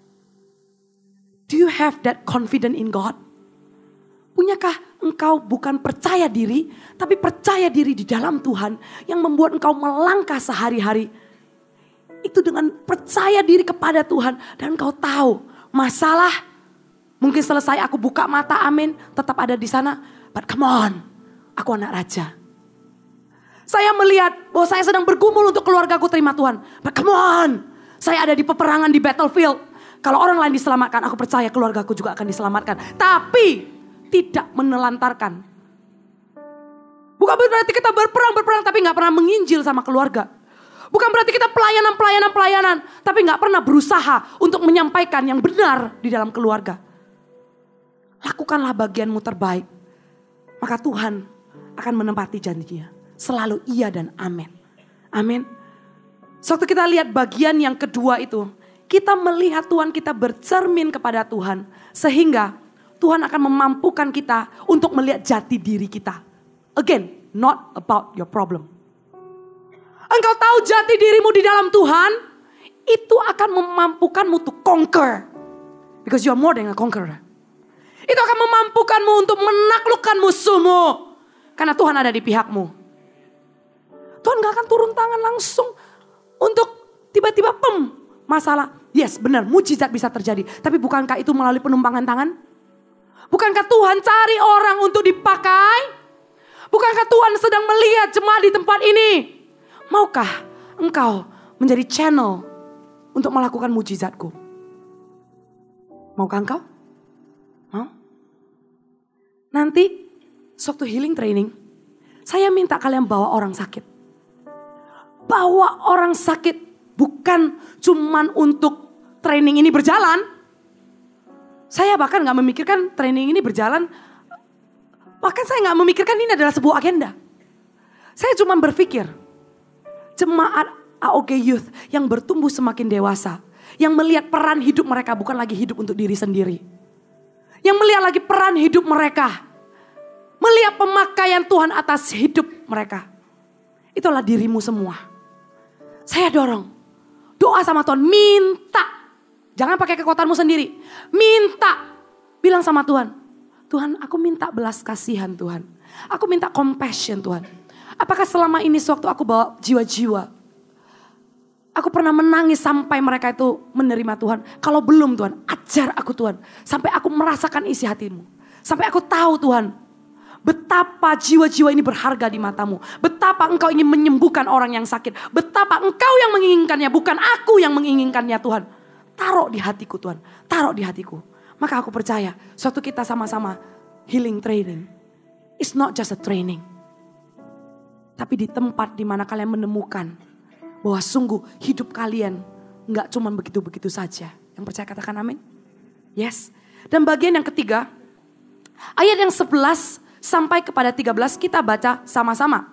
Do you have that confidence in God? Punyakah engkau bukan percaya diri, tapi percaya diri di dalam Tuhan yang membuat engkau melangkah sehari-hari? Itu dengan percaya diri kepada Tuhan dan engkau tahu masalah mungkin selesai, aku buka mata, amin, tetap ada di sana. But come on, aku anak raja. Saya melihat bahwa saya sedang bergumul untuk keluargaku, terima Tuhan. But come on, saya ada di peperangan di battlefield. Kalau orang lain diselamatkan, aku percaya keluargaku juga akan diselamatkan. Tapi tidak menelantarkan. Bukan berarti kita berperang tapi gak pernah menginjil sama keluarga. Bukan berarti kita pelayanan, tapi gak pernah berusaha untuk menyampaikan yang benar di dalam keluarga. Lakukanlah bagianmu terbaik. Maka Tuhan akan menempati janjinya. Selalu iya dan amin. Amin. Waktu kita lihat bagian yang kedua itu, kita melihat Tuhan, kita bercermin kepada Tuhan. Sehingga Tuhan akan memampukan kita untuk melihat jati diri kita. Again, not about your problem. Engkau tahu jati dirimu di dalam Tuhan, itu akan memampukanmu to conquer. Because you are more than a conqueror. Itu akan memampukanmu untuk menaklukkan musuhmu. Karena Tuhan ada di pihakmu. Tuhan gak akan turun tangan langsung untuk tiba-tiba masalah. Yes, benar, mujizat bisa terjadi. Tapi bukankah itu melalui penumpangan tangan? Bukankah Tuhan cari orang untuk dipakai? Bukankah Tuhan sedang melihat jemaat di tempat ini? Maukah engkau menjadi channel untuk melakukan mujizatku? Maukah engkau? Mau? Nanti waktu healing training, saya minta kalian bawa orang sakit. Bawa orang sakit bukan cuman untuk training ini berjalan. Saya bahkan gak memikirkan training ini berjalan. Bahkan saya gak memikirkan ini adalah sebuah agenda. Saya cuma berpikir, jemaat AOG Youth yang bertumbuh semakin dewasa. Yang melihat peran hidup mereka bukan lagi hidup untuk diri sendiri. Yang melihat lagi peran hidup mereka. Melihat pemakaian Tuhan atas hidup mereka. Itulah dirimu semua. Saya dorong. Doa sama Tuhan, minta. Jangan pakai kekuatanmu sendiri. Minta. Bilang sama Tuhan. Tuhan, aku minta belas kasihan Tuhan. Aku minta compassion Tuhan. Apakah selama ini sewaktu aku bawa jiwa-jiwa, aku pernah menangis sampai mereka itu menerima Tuhan? Kalau belum Tuhan, ajar aku Tuhan. Sampai aku merasakan isi hatimu. Sampai aku tahu Tuhan, Betapa jiwa-jiwa ini berharga di matamu. Betapa engkau ingin menyembuhkan orang yang sakit. Betapa engkau yang menginginkannya, bukan aku yang menginginkannya Tuhan. Taruh di hatiku Tuhan, taruh di hatiku. Maka aku percaya suatu kita sama-sama healing training. It's not just a training. Tapi di tempat di mana kalian menemukan bahwa sungguh hidup kalian gak cuma begitu-begitu saja. Yang percaya katakan amin. Yes. Dan bagian yang ketiga, ayat yang 11 sampai kepada 13 kita baca sama-sama.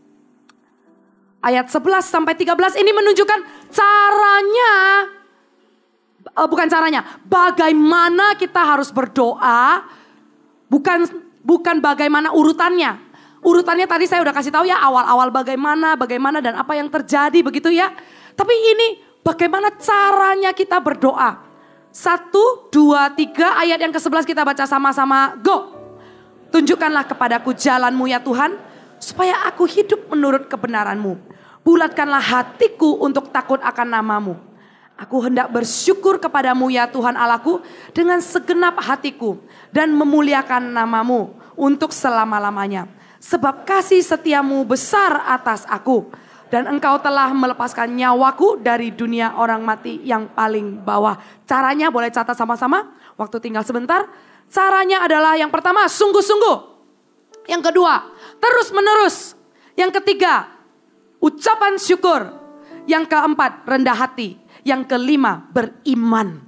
Ayat 11 sampai 13 ini menunjukkan caranya, bukan caranya, bagaimana kita harus berdoa, bukan bagaimana urutannya. Urutannya tadi saya udah kasih tahu ya, awal-awal bagaimana dan apa yang terjadi begitu ya. Tapi ini bagaimana caranya kita berdoa. 1, 2, 3 ayat yang ke-11 kita baca sama-sama, go. Tunjukkanlah kepadaku jalanmu ya Tuhan, supaya aku hidup menurut kebenaranmu. Bulatkanlah hatiku untuk takut akan namamu. Aku hendak bersyukur kepadamu ya Tuhan Allahku dengan segenap hatiku. Dan memuliakan namamu untuk selama-lamanya. Sebab kasih setiamu besar atas aku. Dan engkau telah melepaskan nyawaku dari dunia orang mati yang paling bawah. Caranya boleh catat sama-sama, waktu tinggal sebentar. Caranya adalah yang pertama sungguh-sungguh. Yang kedua terus menerus. Yang ketiga ucapan syukur. Yang keempat rendah hati. Yang kelima beriman.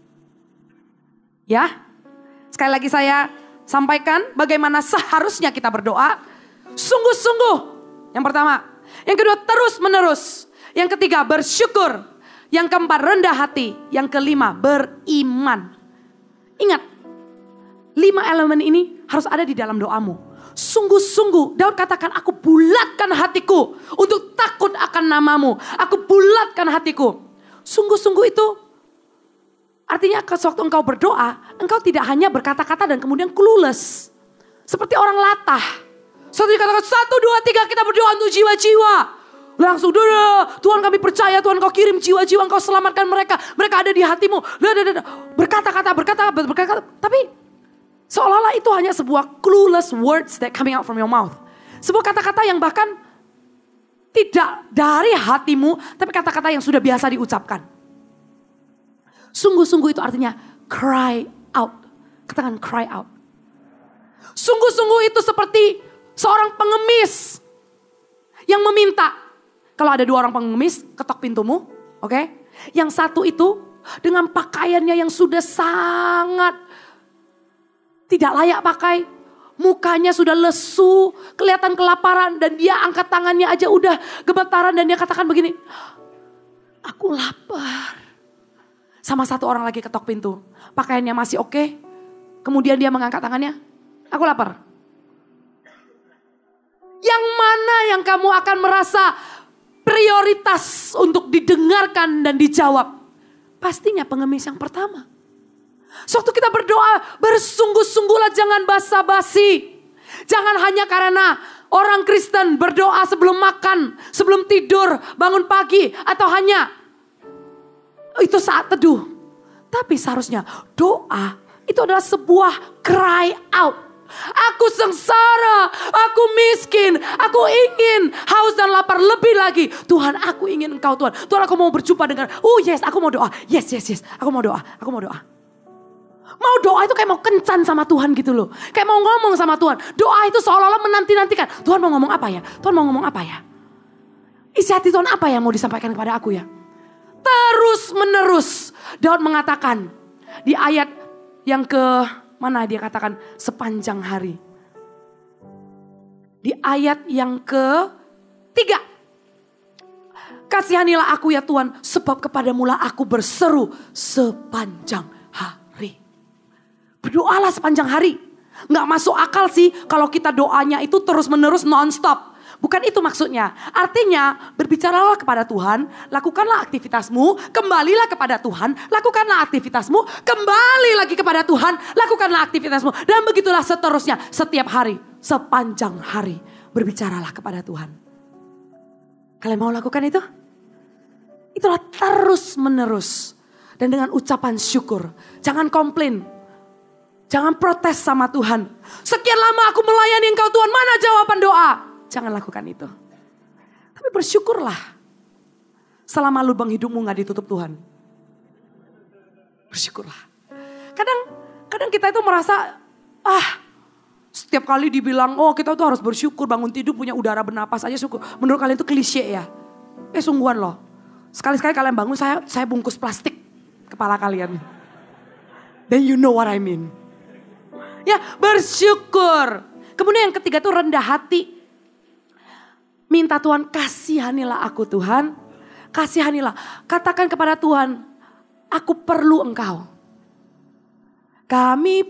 Ya, sekali lagi saya sampaikan bagaimana seharusnya kita berdoa. Sungguh-sungguh. Yang pertama. Yang kedua terus menerus. Yang ketiga bersyukur. Yang keempat rendah hati. Yang kelima beriman. Ingat. 5 elemen ini harus ada di dalam doamu. Sungguh-sungguh Daud katakan aku bulatkan hatiku untuk takut akan namamu. Aku bulatkan hatiku. Sungguh-sungguh itu artinya sewaktu engkau berdoa, engkau tidak hanya berkata-kata dan kemudian clueless. Seperti orang latah. Suatu dikatakan 1, 2, 3 kita berdoa untuk jiwa-jiwa. Langsung Tuhan kami percaya, Tuhan kau kirim jiwa-jiwa, engkau selamatkan mereka. Mereka ada di hatimu. Berkata-kata. Tapi seolah-olah itu hanya sebuah clueless words that coming out from your mouth. Sebuah kata-kata yang bahkan tidak dari hatimu, tapi kata-kata yang sudah biasa diucapkan. Sungguh-sungguh itu artinya cry out. Katakan cry out. Sungguh-sungguh itu seperti seorang pengemis yang meminta. Kalau ada 2 orang pengemis, ketok pintumu. Oke? Yang satu itu dengan pakaiannya yang sudah sangat tidak layak pakai. Mukanya sudah lesu, kelihatan kelaparan. Dan dia angkat tangannya aja udah gemetaran. Dan dia katakan begini, aku lapar. Sama satu orang lagi ketok pintu. Pakaiannya masih oke. Kemudian dia mengangkat tangannya, aku lapar. Yang mana yang kamu akan merasa prioritas untuk didengarkan dan dijawab? Pastinya pengemis yang pertama. Sewaktu kita berdoa, bersungguh-sungguhlah, jangan basa-basi. Jangan hanya karena orang Kristen berdoa sebelum makan, sebelum tidur, bangun pagi, atau hanya itu saat teduh. Tapi seharusnya doa itu adalah sebuah cry out. Aku sengsara, aku miskin, aku ingin haus dan lapar lebih lagi. Tuhan, aku ingin Engkau Tuhan. Tuhan, aku mau berjumpa dengan, yes, aku mau doa. Yes, aku mau doa. Mau doa itu kayak mau kencan sama Tuhan gitu loh. Kayak mau ngomong sama Tuhan. Doa itu seolah-olah menanti-nantikan. Tuhan mau ngomong apa ya? Tuhan mau ngomong apa ya? Isi hati Tuhan apa yang mau disampaikan kepada aku ya? Terus menerus. Daud mengatakan di ayat yang mana dia katakan sepanjang hari. Di ayat yang ke-3. Kasihanilah aku ya Tuhan, sebab kepadamulah aku berseru sepanjang hari. Berdoalah sepanjang hari. Nggak masuk akal sih kalau kita doanya itu terus menerus non-stop. Bukan itu maksudnya. Artinya berbicaralah kepada Tuhan, lakukanlah aktivitasmu, kembalilah kepada Tuhan, lakukanlah aktivitasmu, kembali lagi kepada Tuhan, lakukanlah aktivitasmu. Dan begitulah seterusnya setiap hari, sepanjang hari berbicaralah kepada Tuhan. Kalian mau lakukan itu? Itulah terus menerus. Dan dengan ucapan syukur. Jangan komplain. Jangan protes sama Tuhan. Sekian lama aku melayani Engkau Tuhan, mana jawaban doa? Jangan lakukan itu. Tapi bersyukurlah selama lubang hidupmu gak ditutup Tuhan. Bersyukurlah. Kadang kita itu merasa, setiap kali dibilang, kita tuh harus bersyukur, bangun tidur punya udara bernapas aja syukur. Menurut kalian itu klise ya? Sungguhan loh. Sekali-sekali kalian bangun, saya bungkus plastik kepala kalian. Then you know what I mean. Ya, bersyukur. Kemudian yang ketiga tuh rendah hati. Minta Tuhan, kasihanilah aku Tuhan. Kasihanilah. Katakan kepada Tuhan, aku perlu Engkau. Kami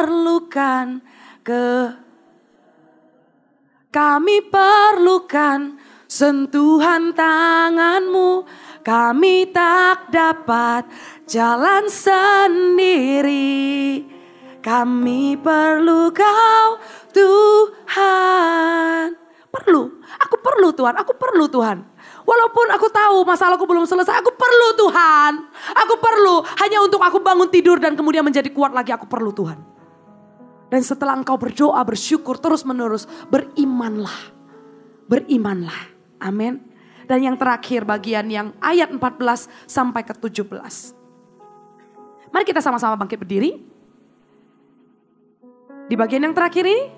perlukan sentuhan tangan-Mu. Kami tak dapat jalan sendiri. Kami perlu Kau Tuhan. Aku perlu Tuhan, aku perlu Tuhan. Walaupun aku tahu masalahku belum selesai, aku perlu Tuhan. Aku perlu, hanya untuk aku bangun tidur dan kemudian menjadi kuat lagi, aku perlu Tuhan. Dan setelah engkau berdoa, bersyukur terus menerus, berimanlah. Berimanlah, amin. Dan yang terakhir bagian yang ayat 14 sampai ke 17. Mari kita sama-sama bangkit berdiri. Di bagian yang terakhir ini,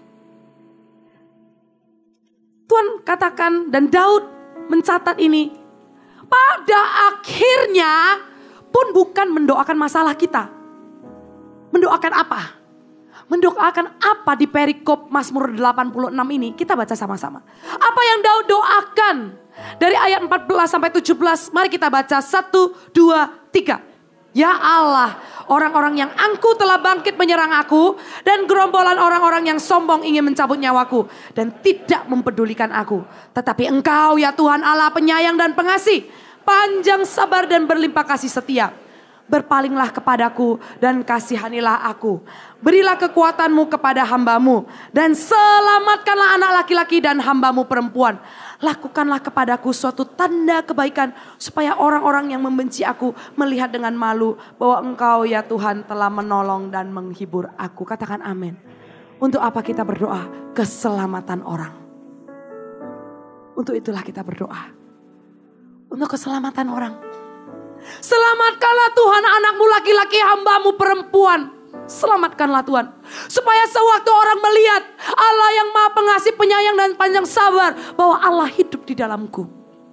Tuhan katakan dan Daud mencatat ini. Pada akhirnya pun bukan mendoakan masalah kita. Mendoakan apa? Mendoakan apa di perikop Mazmur 86 ini? Kita baca sama-sama. Apa yang Daud doakan? Dari ayat 14 sampai 17. Mari kita baca 1, 2, 3. Ya Allah, orang-orang yang angkuh telah bangkit menyerang aku. Dan gerombolan orang-orang yang sombong ingin mencabut nyawaku. Dan tidak mempedulikan aku. Tetapi Engkau ya Tuhan Allah penyayang dan pengasih. Panjang sabar dan berlimpah kasih setia. Berpalinglah kepadaku dan kasihanilah aku. Berilah kekuatan-Mu kepada hamba-Mu. Dan selamatkanlah anak laki-laki dan hamba-Mu perempuan. Lakukanlah kepadaku suatu tanda kebaikan. Supaya orang-orang yang membenci aku melihat dengan malu. Bahwa Engkau ya Tuhan telah menolong dan menghibur aku. Katakan amin. Untuk apa kita berdoa? Keselamatan orang. Untuk itulah kita berdoa. Untuk keselamatan orang. Selamatkanlah Tuhan anakmu laki-laki, hamba-Mu perempuan. Selamatkanlah Tuhan. Supaya sewaktu orang melihat Allah yang maha pengasih, penyayang dan panjang sabar. Bahwa Allah hidup di dalamku.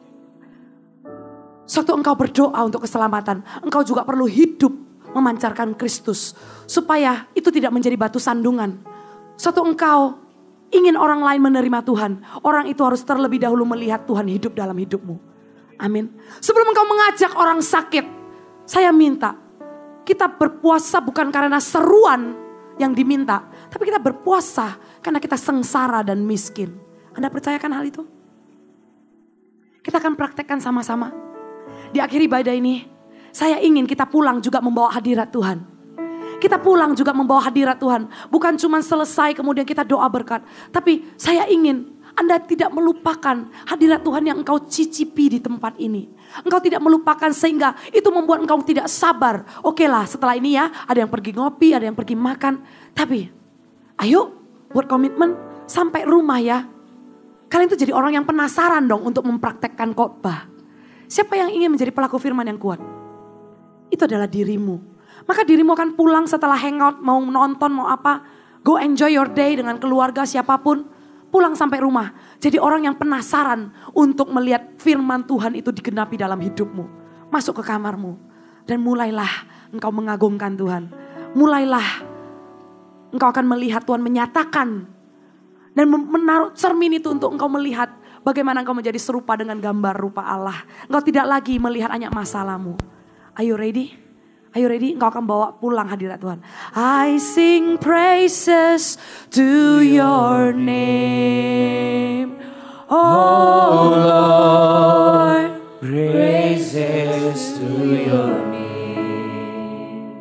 Sewaktu engkau berdoa untuk keselamatan, engkau juga perlu hidup memancarkan Kristus. Supaya itu tidak menjadi batu sandungan. Sewaktu engkau ingin orang lain menerima Tuhan, orang itu harus terlebih dahulu melihat Tuhan hidup dalam hidupmu. Amin. Sebelum engkau mengajak orang sakit, saya minta kita berpuasa bukan karena seruan yang diminta, tapi kita berpuasa karena kita sengsara dan miskin. Anda percayakan hal itu? Kita akan praktekkan sama-sama. Di akhir ibadah ini, saya ingin kita pulang juga membawa hadirat Tuhan. Kita pulang juga membawa hadirat Tuhan. Bukan cuma selesai kemudian kita doa berkat, tapi saya ingin Anda tidak melupakan hadirat Tuhan yang engkau cicipi di tempat ini. Engkau tidak melupakan sehingga itu membuat engkau tidak sabar. Oke lah, setelah ini ya ada yang pergi ngopi, ada yang pergi makan. Tapi ayo buat komitmen sampai rumah ya. Kalian itu jadi orang yang penasaran dong untuk mempraktekkan khotbah. Siapa yang ingin menjadi pelaku firman yang kuat? Itu adalah dirimu. Maka dirimu akan pulang setelah hangout, mau nonton, mau apa. Go enjoy your day dengan keluarga siapapun. Pulang sampai rumah. Jadi orang yang penasaran untuk melihat firman Tuhan itu digenapi dalam hidupmu. Masuk ke kamarmu. Dan mulailah engkau mengagungkan Tuhan. Mulailah engkau akan melihat Tuhan menyatakan. Dan menaruh cermin itu untuk engkau melihat bagaimana engkau menjadi serupa dengan gambar rupa Allah. Engkau tidak lagi melihat hanya masalahmu. Are you ready? Are you ready? Engkau akan bawa pulang hadirat Tuhan. I sing praises to your name, oh Lord. Praises to your name,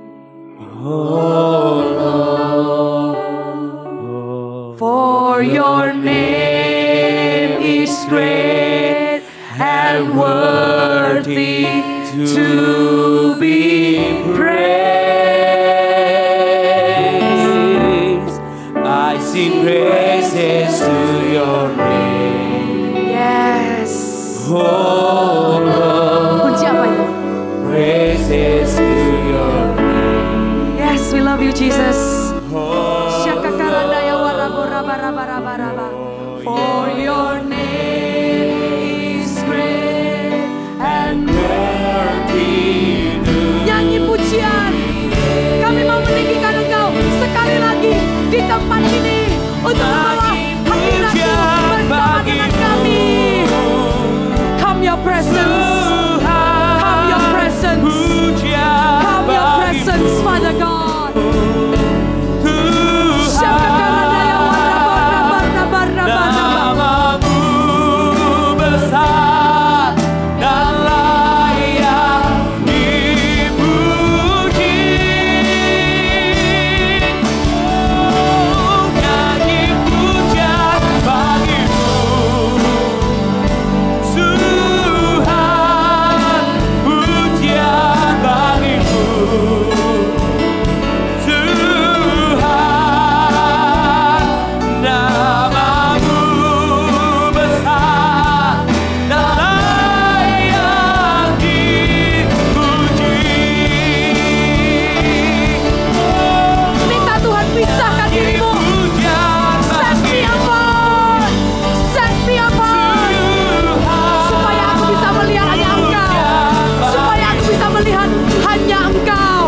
oh Lord. For your name is great and worthy to be praised.
Praises to your name.
Yes.
Oh Lord.
Kunci apa itu?
Praises to your name.
Yes, we love you Jesus.
Oh,
Syakakarandaya waraborabarabaraba. For your name is great and
worthy to
nyanyi pujian. Kami mau meninggikan Engkau sekali lagi di tempat ini untuk membawa hadirat-Mu bersama dengan kami. Come your presence. Come your presence. Come your presence, Father God. Syakakarandaya waraborabarabaraba.
Namamu besar dan layak dipuji. Oh, nyanyi pujian bagimu, Tuhan, pujian bagimu, Tuhan, namamu besar dan layak dipuji.
Minta Tuhan pisahkan dirimu. Set me apart. Set me apart. Supaya aku bisa melihat hanya Engkau. Supaya aku bisa melihat hanya Engkau.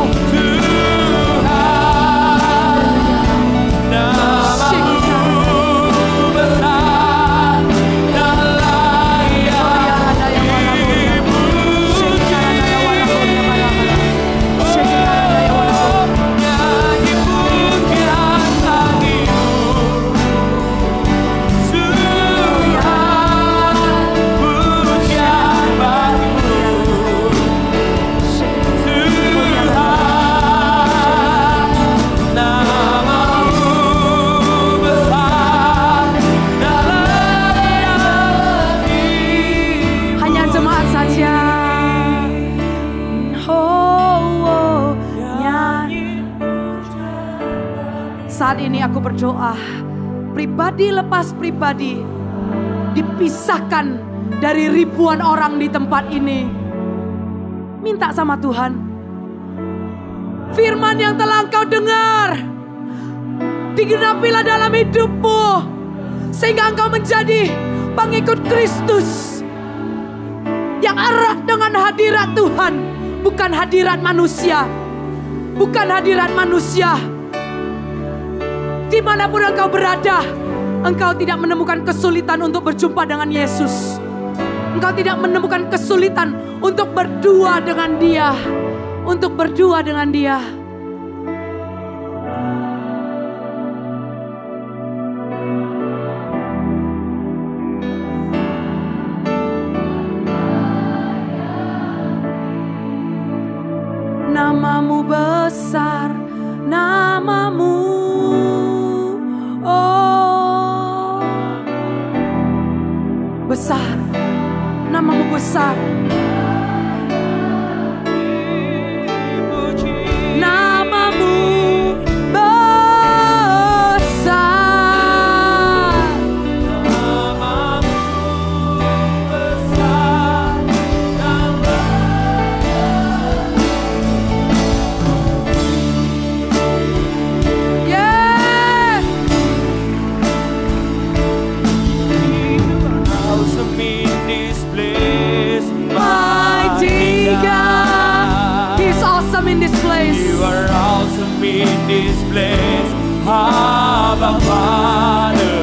Hanya jemaat saja. Oh, nyanyi. Saat ini aku berdoa, pribadi lepas pribadi dipisahkan dari ribuan orang di tempat ini. Minta sama Tuhan, firman yang telah engkau dengar digenapilah dalam hidupmu, sehingga engkau menjadi pengikut Kristus yang erat dengan hadirat Tuhan, bukan hadirat manusia. Bukan hadirat manusia. Dimanapun engkau berada, engkau tidak menemukan kesulitan untuk berjumpa dengan Yesus. Engkau tidak menemukan kesulitan untuk berdua dengan Dia. Untuk berdua dengan Dia. Namamu besar, namamu, oh, besar, namamu besar. Namamu besar. Yeah.
Awesome in this place,
Mighty God, He's awesome in this place.
You are awesome in this place, Abba Father.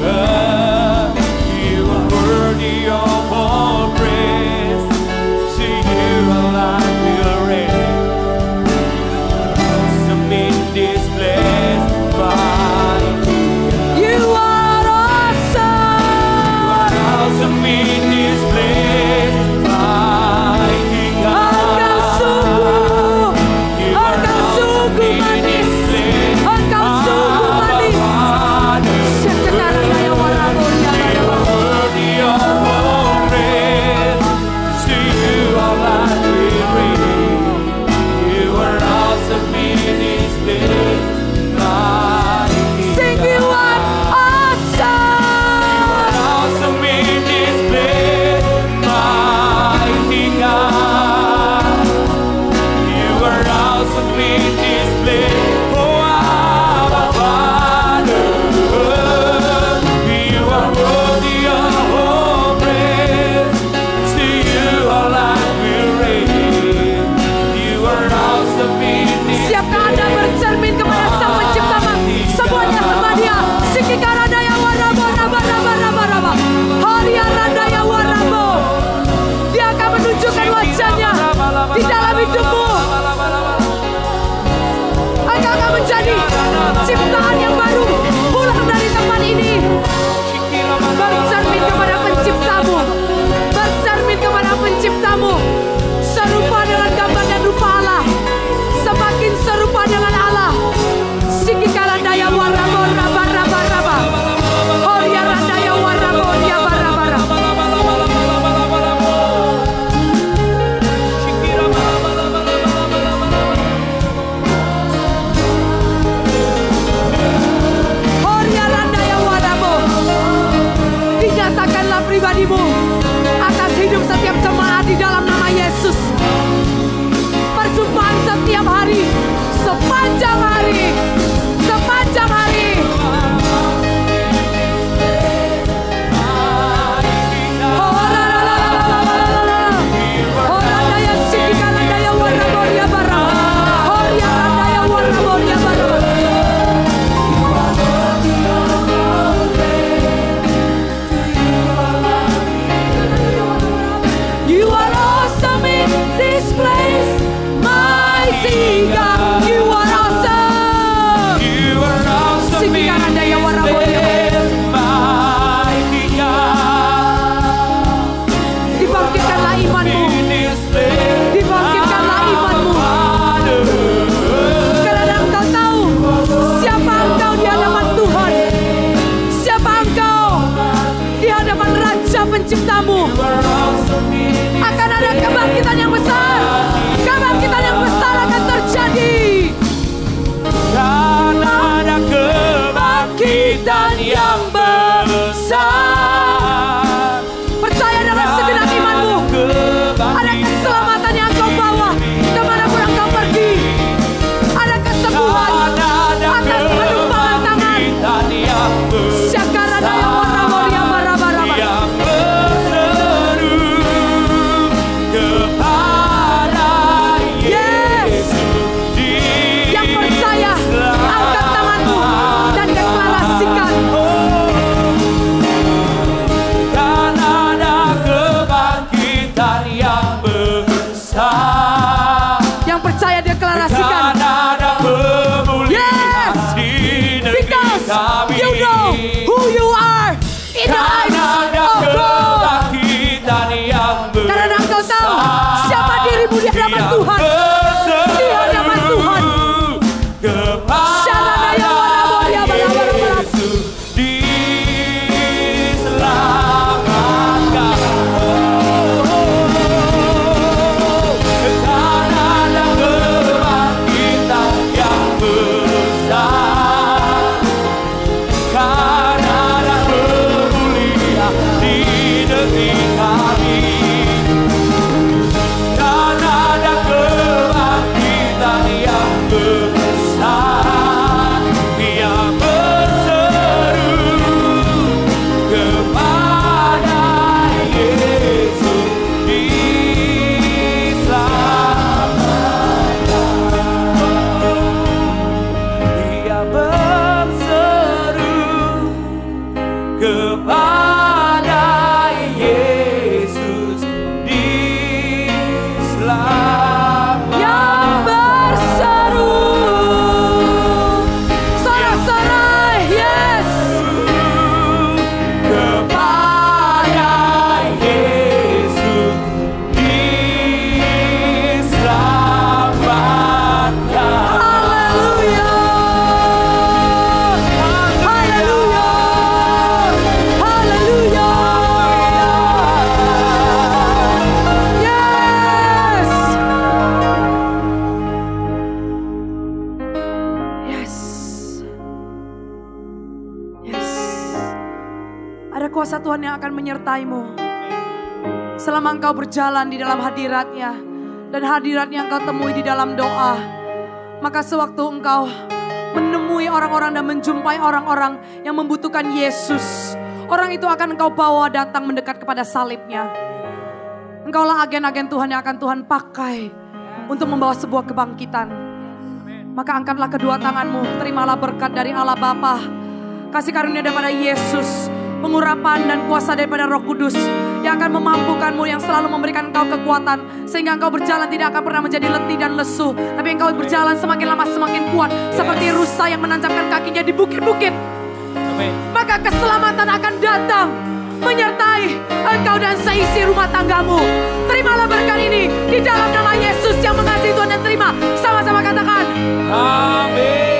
You are worthy of all praise. To you alone will reign. Awesome in this place, mighty God.
You are awesome.
Awesome in this place, mighty God.
Engkau sungguh manis. Engkau penciptamu. Akan ada kebangkitan yang besar. Kebangkitan yang besar akan terjadi.
Karena ada kebangkitan yang besar.
Percaya dalam segenap imanmu. Ada keselamatan yang engkau bawa kemanapun engkau pergi. Ada kesembuhan atas penumpangan tangan. Syakarada yang warna-warni yang marah-marah.
Yang berseru kepada Yesus.
Yang percaya, angkat tanganmu dan deklarasikan.
Dan ada kebangkitan yang besar.
Yang percaya deklarasikan.
Dan ada pemulihan
Yes!
di negeri
Because
kami.
you know who you are in the eyes
Karena ada
of God.
kebangkitan yang besar.
Karena engkau tahu siapa dirimu di hadapan Tuhan. Di hadapan Tuhan.
Kepada Yesus diselamatkan. Karena ada kebangkitan yang besar. Karena ada pemulihan di negeri kami. Dan ada kebangkitan yang besar, yang berseru kepada Yesus diselamatkan. Dia berseru kepada Yesus diselamatkan.
Yang berseru. Sorak-sorai, yes.
Kepada Yesus diselamatkan.
Haleluya. Haleluya. Haleluya. Yes. Yes. Yes. Ada kuasa Tuhan yang akan menyertaimu selama engkau berjalan di dalam hadirat-Nya dan hadirat-Nya engkau temui di dalam doa. Maka sewaktu engkau menemui orang-orang dan menjumpai orang-orang yang membutuhkan Yesus, orang itu akan engkau bawa datang mendekat kepada salib-Nya. Engkaulah agen-agen Tuhan yang akan Tuhan pakai untuk membawa sebuah kebangkitan. Maka angkatlah kedua tanganmu, terimalah berkat dari Allah Bapa, kasih karunia daripada Yesus, pengurapan dan kuasa daripada Roh Kudus yang akan memampukanmu, yang selalu memberikan engkau kekuatan sehingga engkau berjalan tidak akan pernah menjadi letih dan lesu, tapi engkau berjalan semakin lama semakin kuat seperti rusa yang menancapkan kakinya di bukit-bukit. Maka keselamatan akan datang menyertai engkau dan seisi rumah tanggamu. Terimalah berkat ini di dalam nama Yesus yang mengasihi Tuhan, dan terima sama-sama katakan
Amin.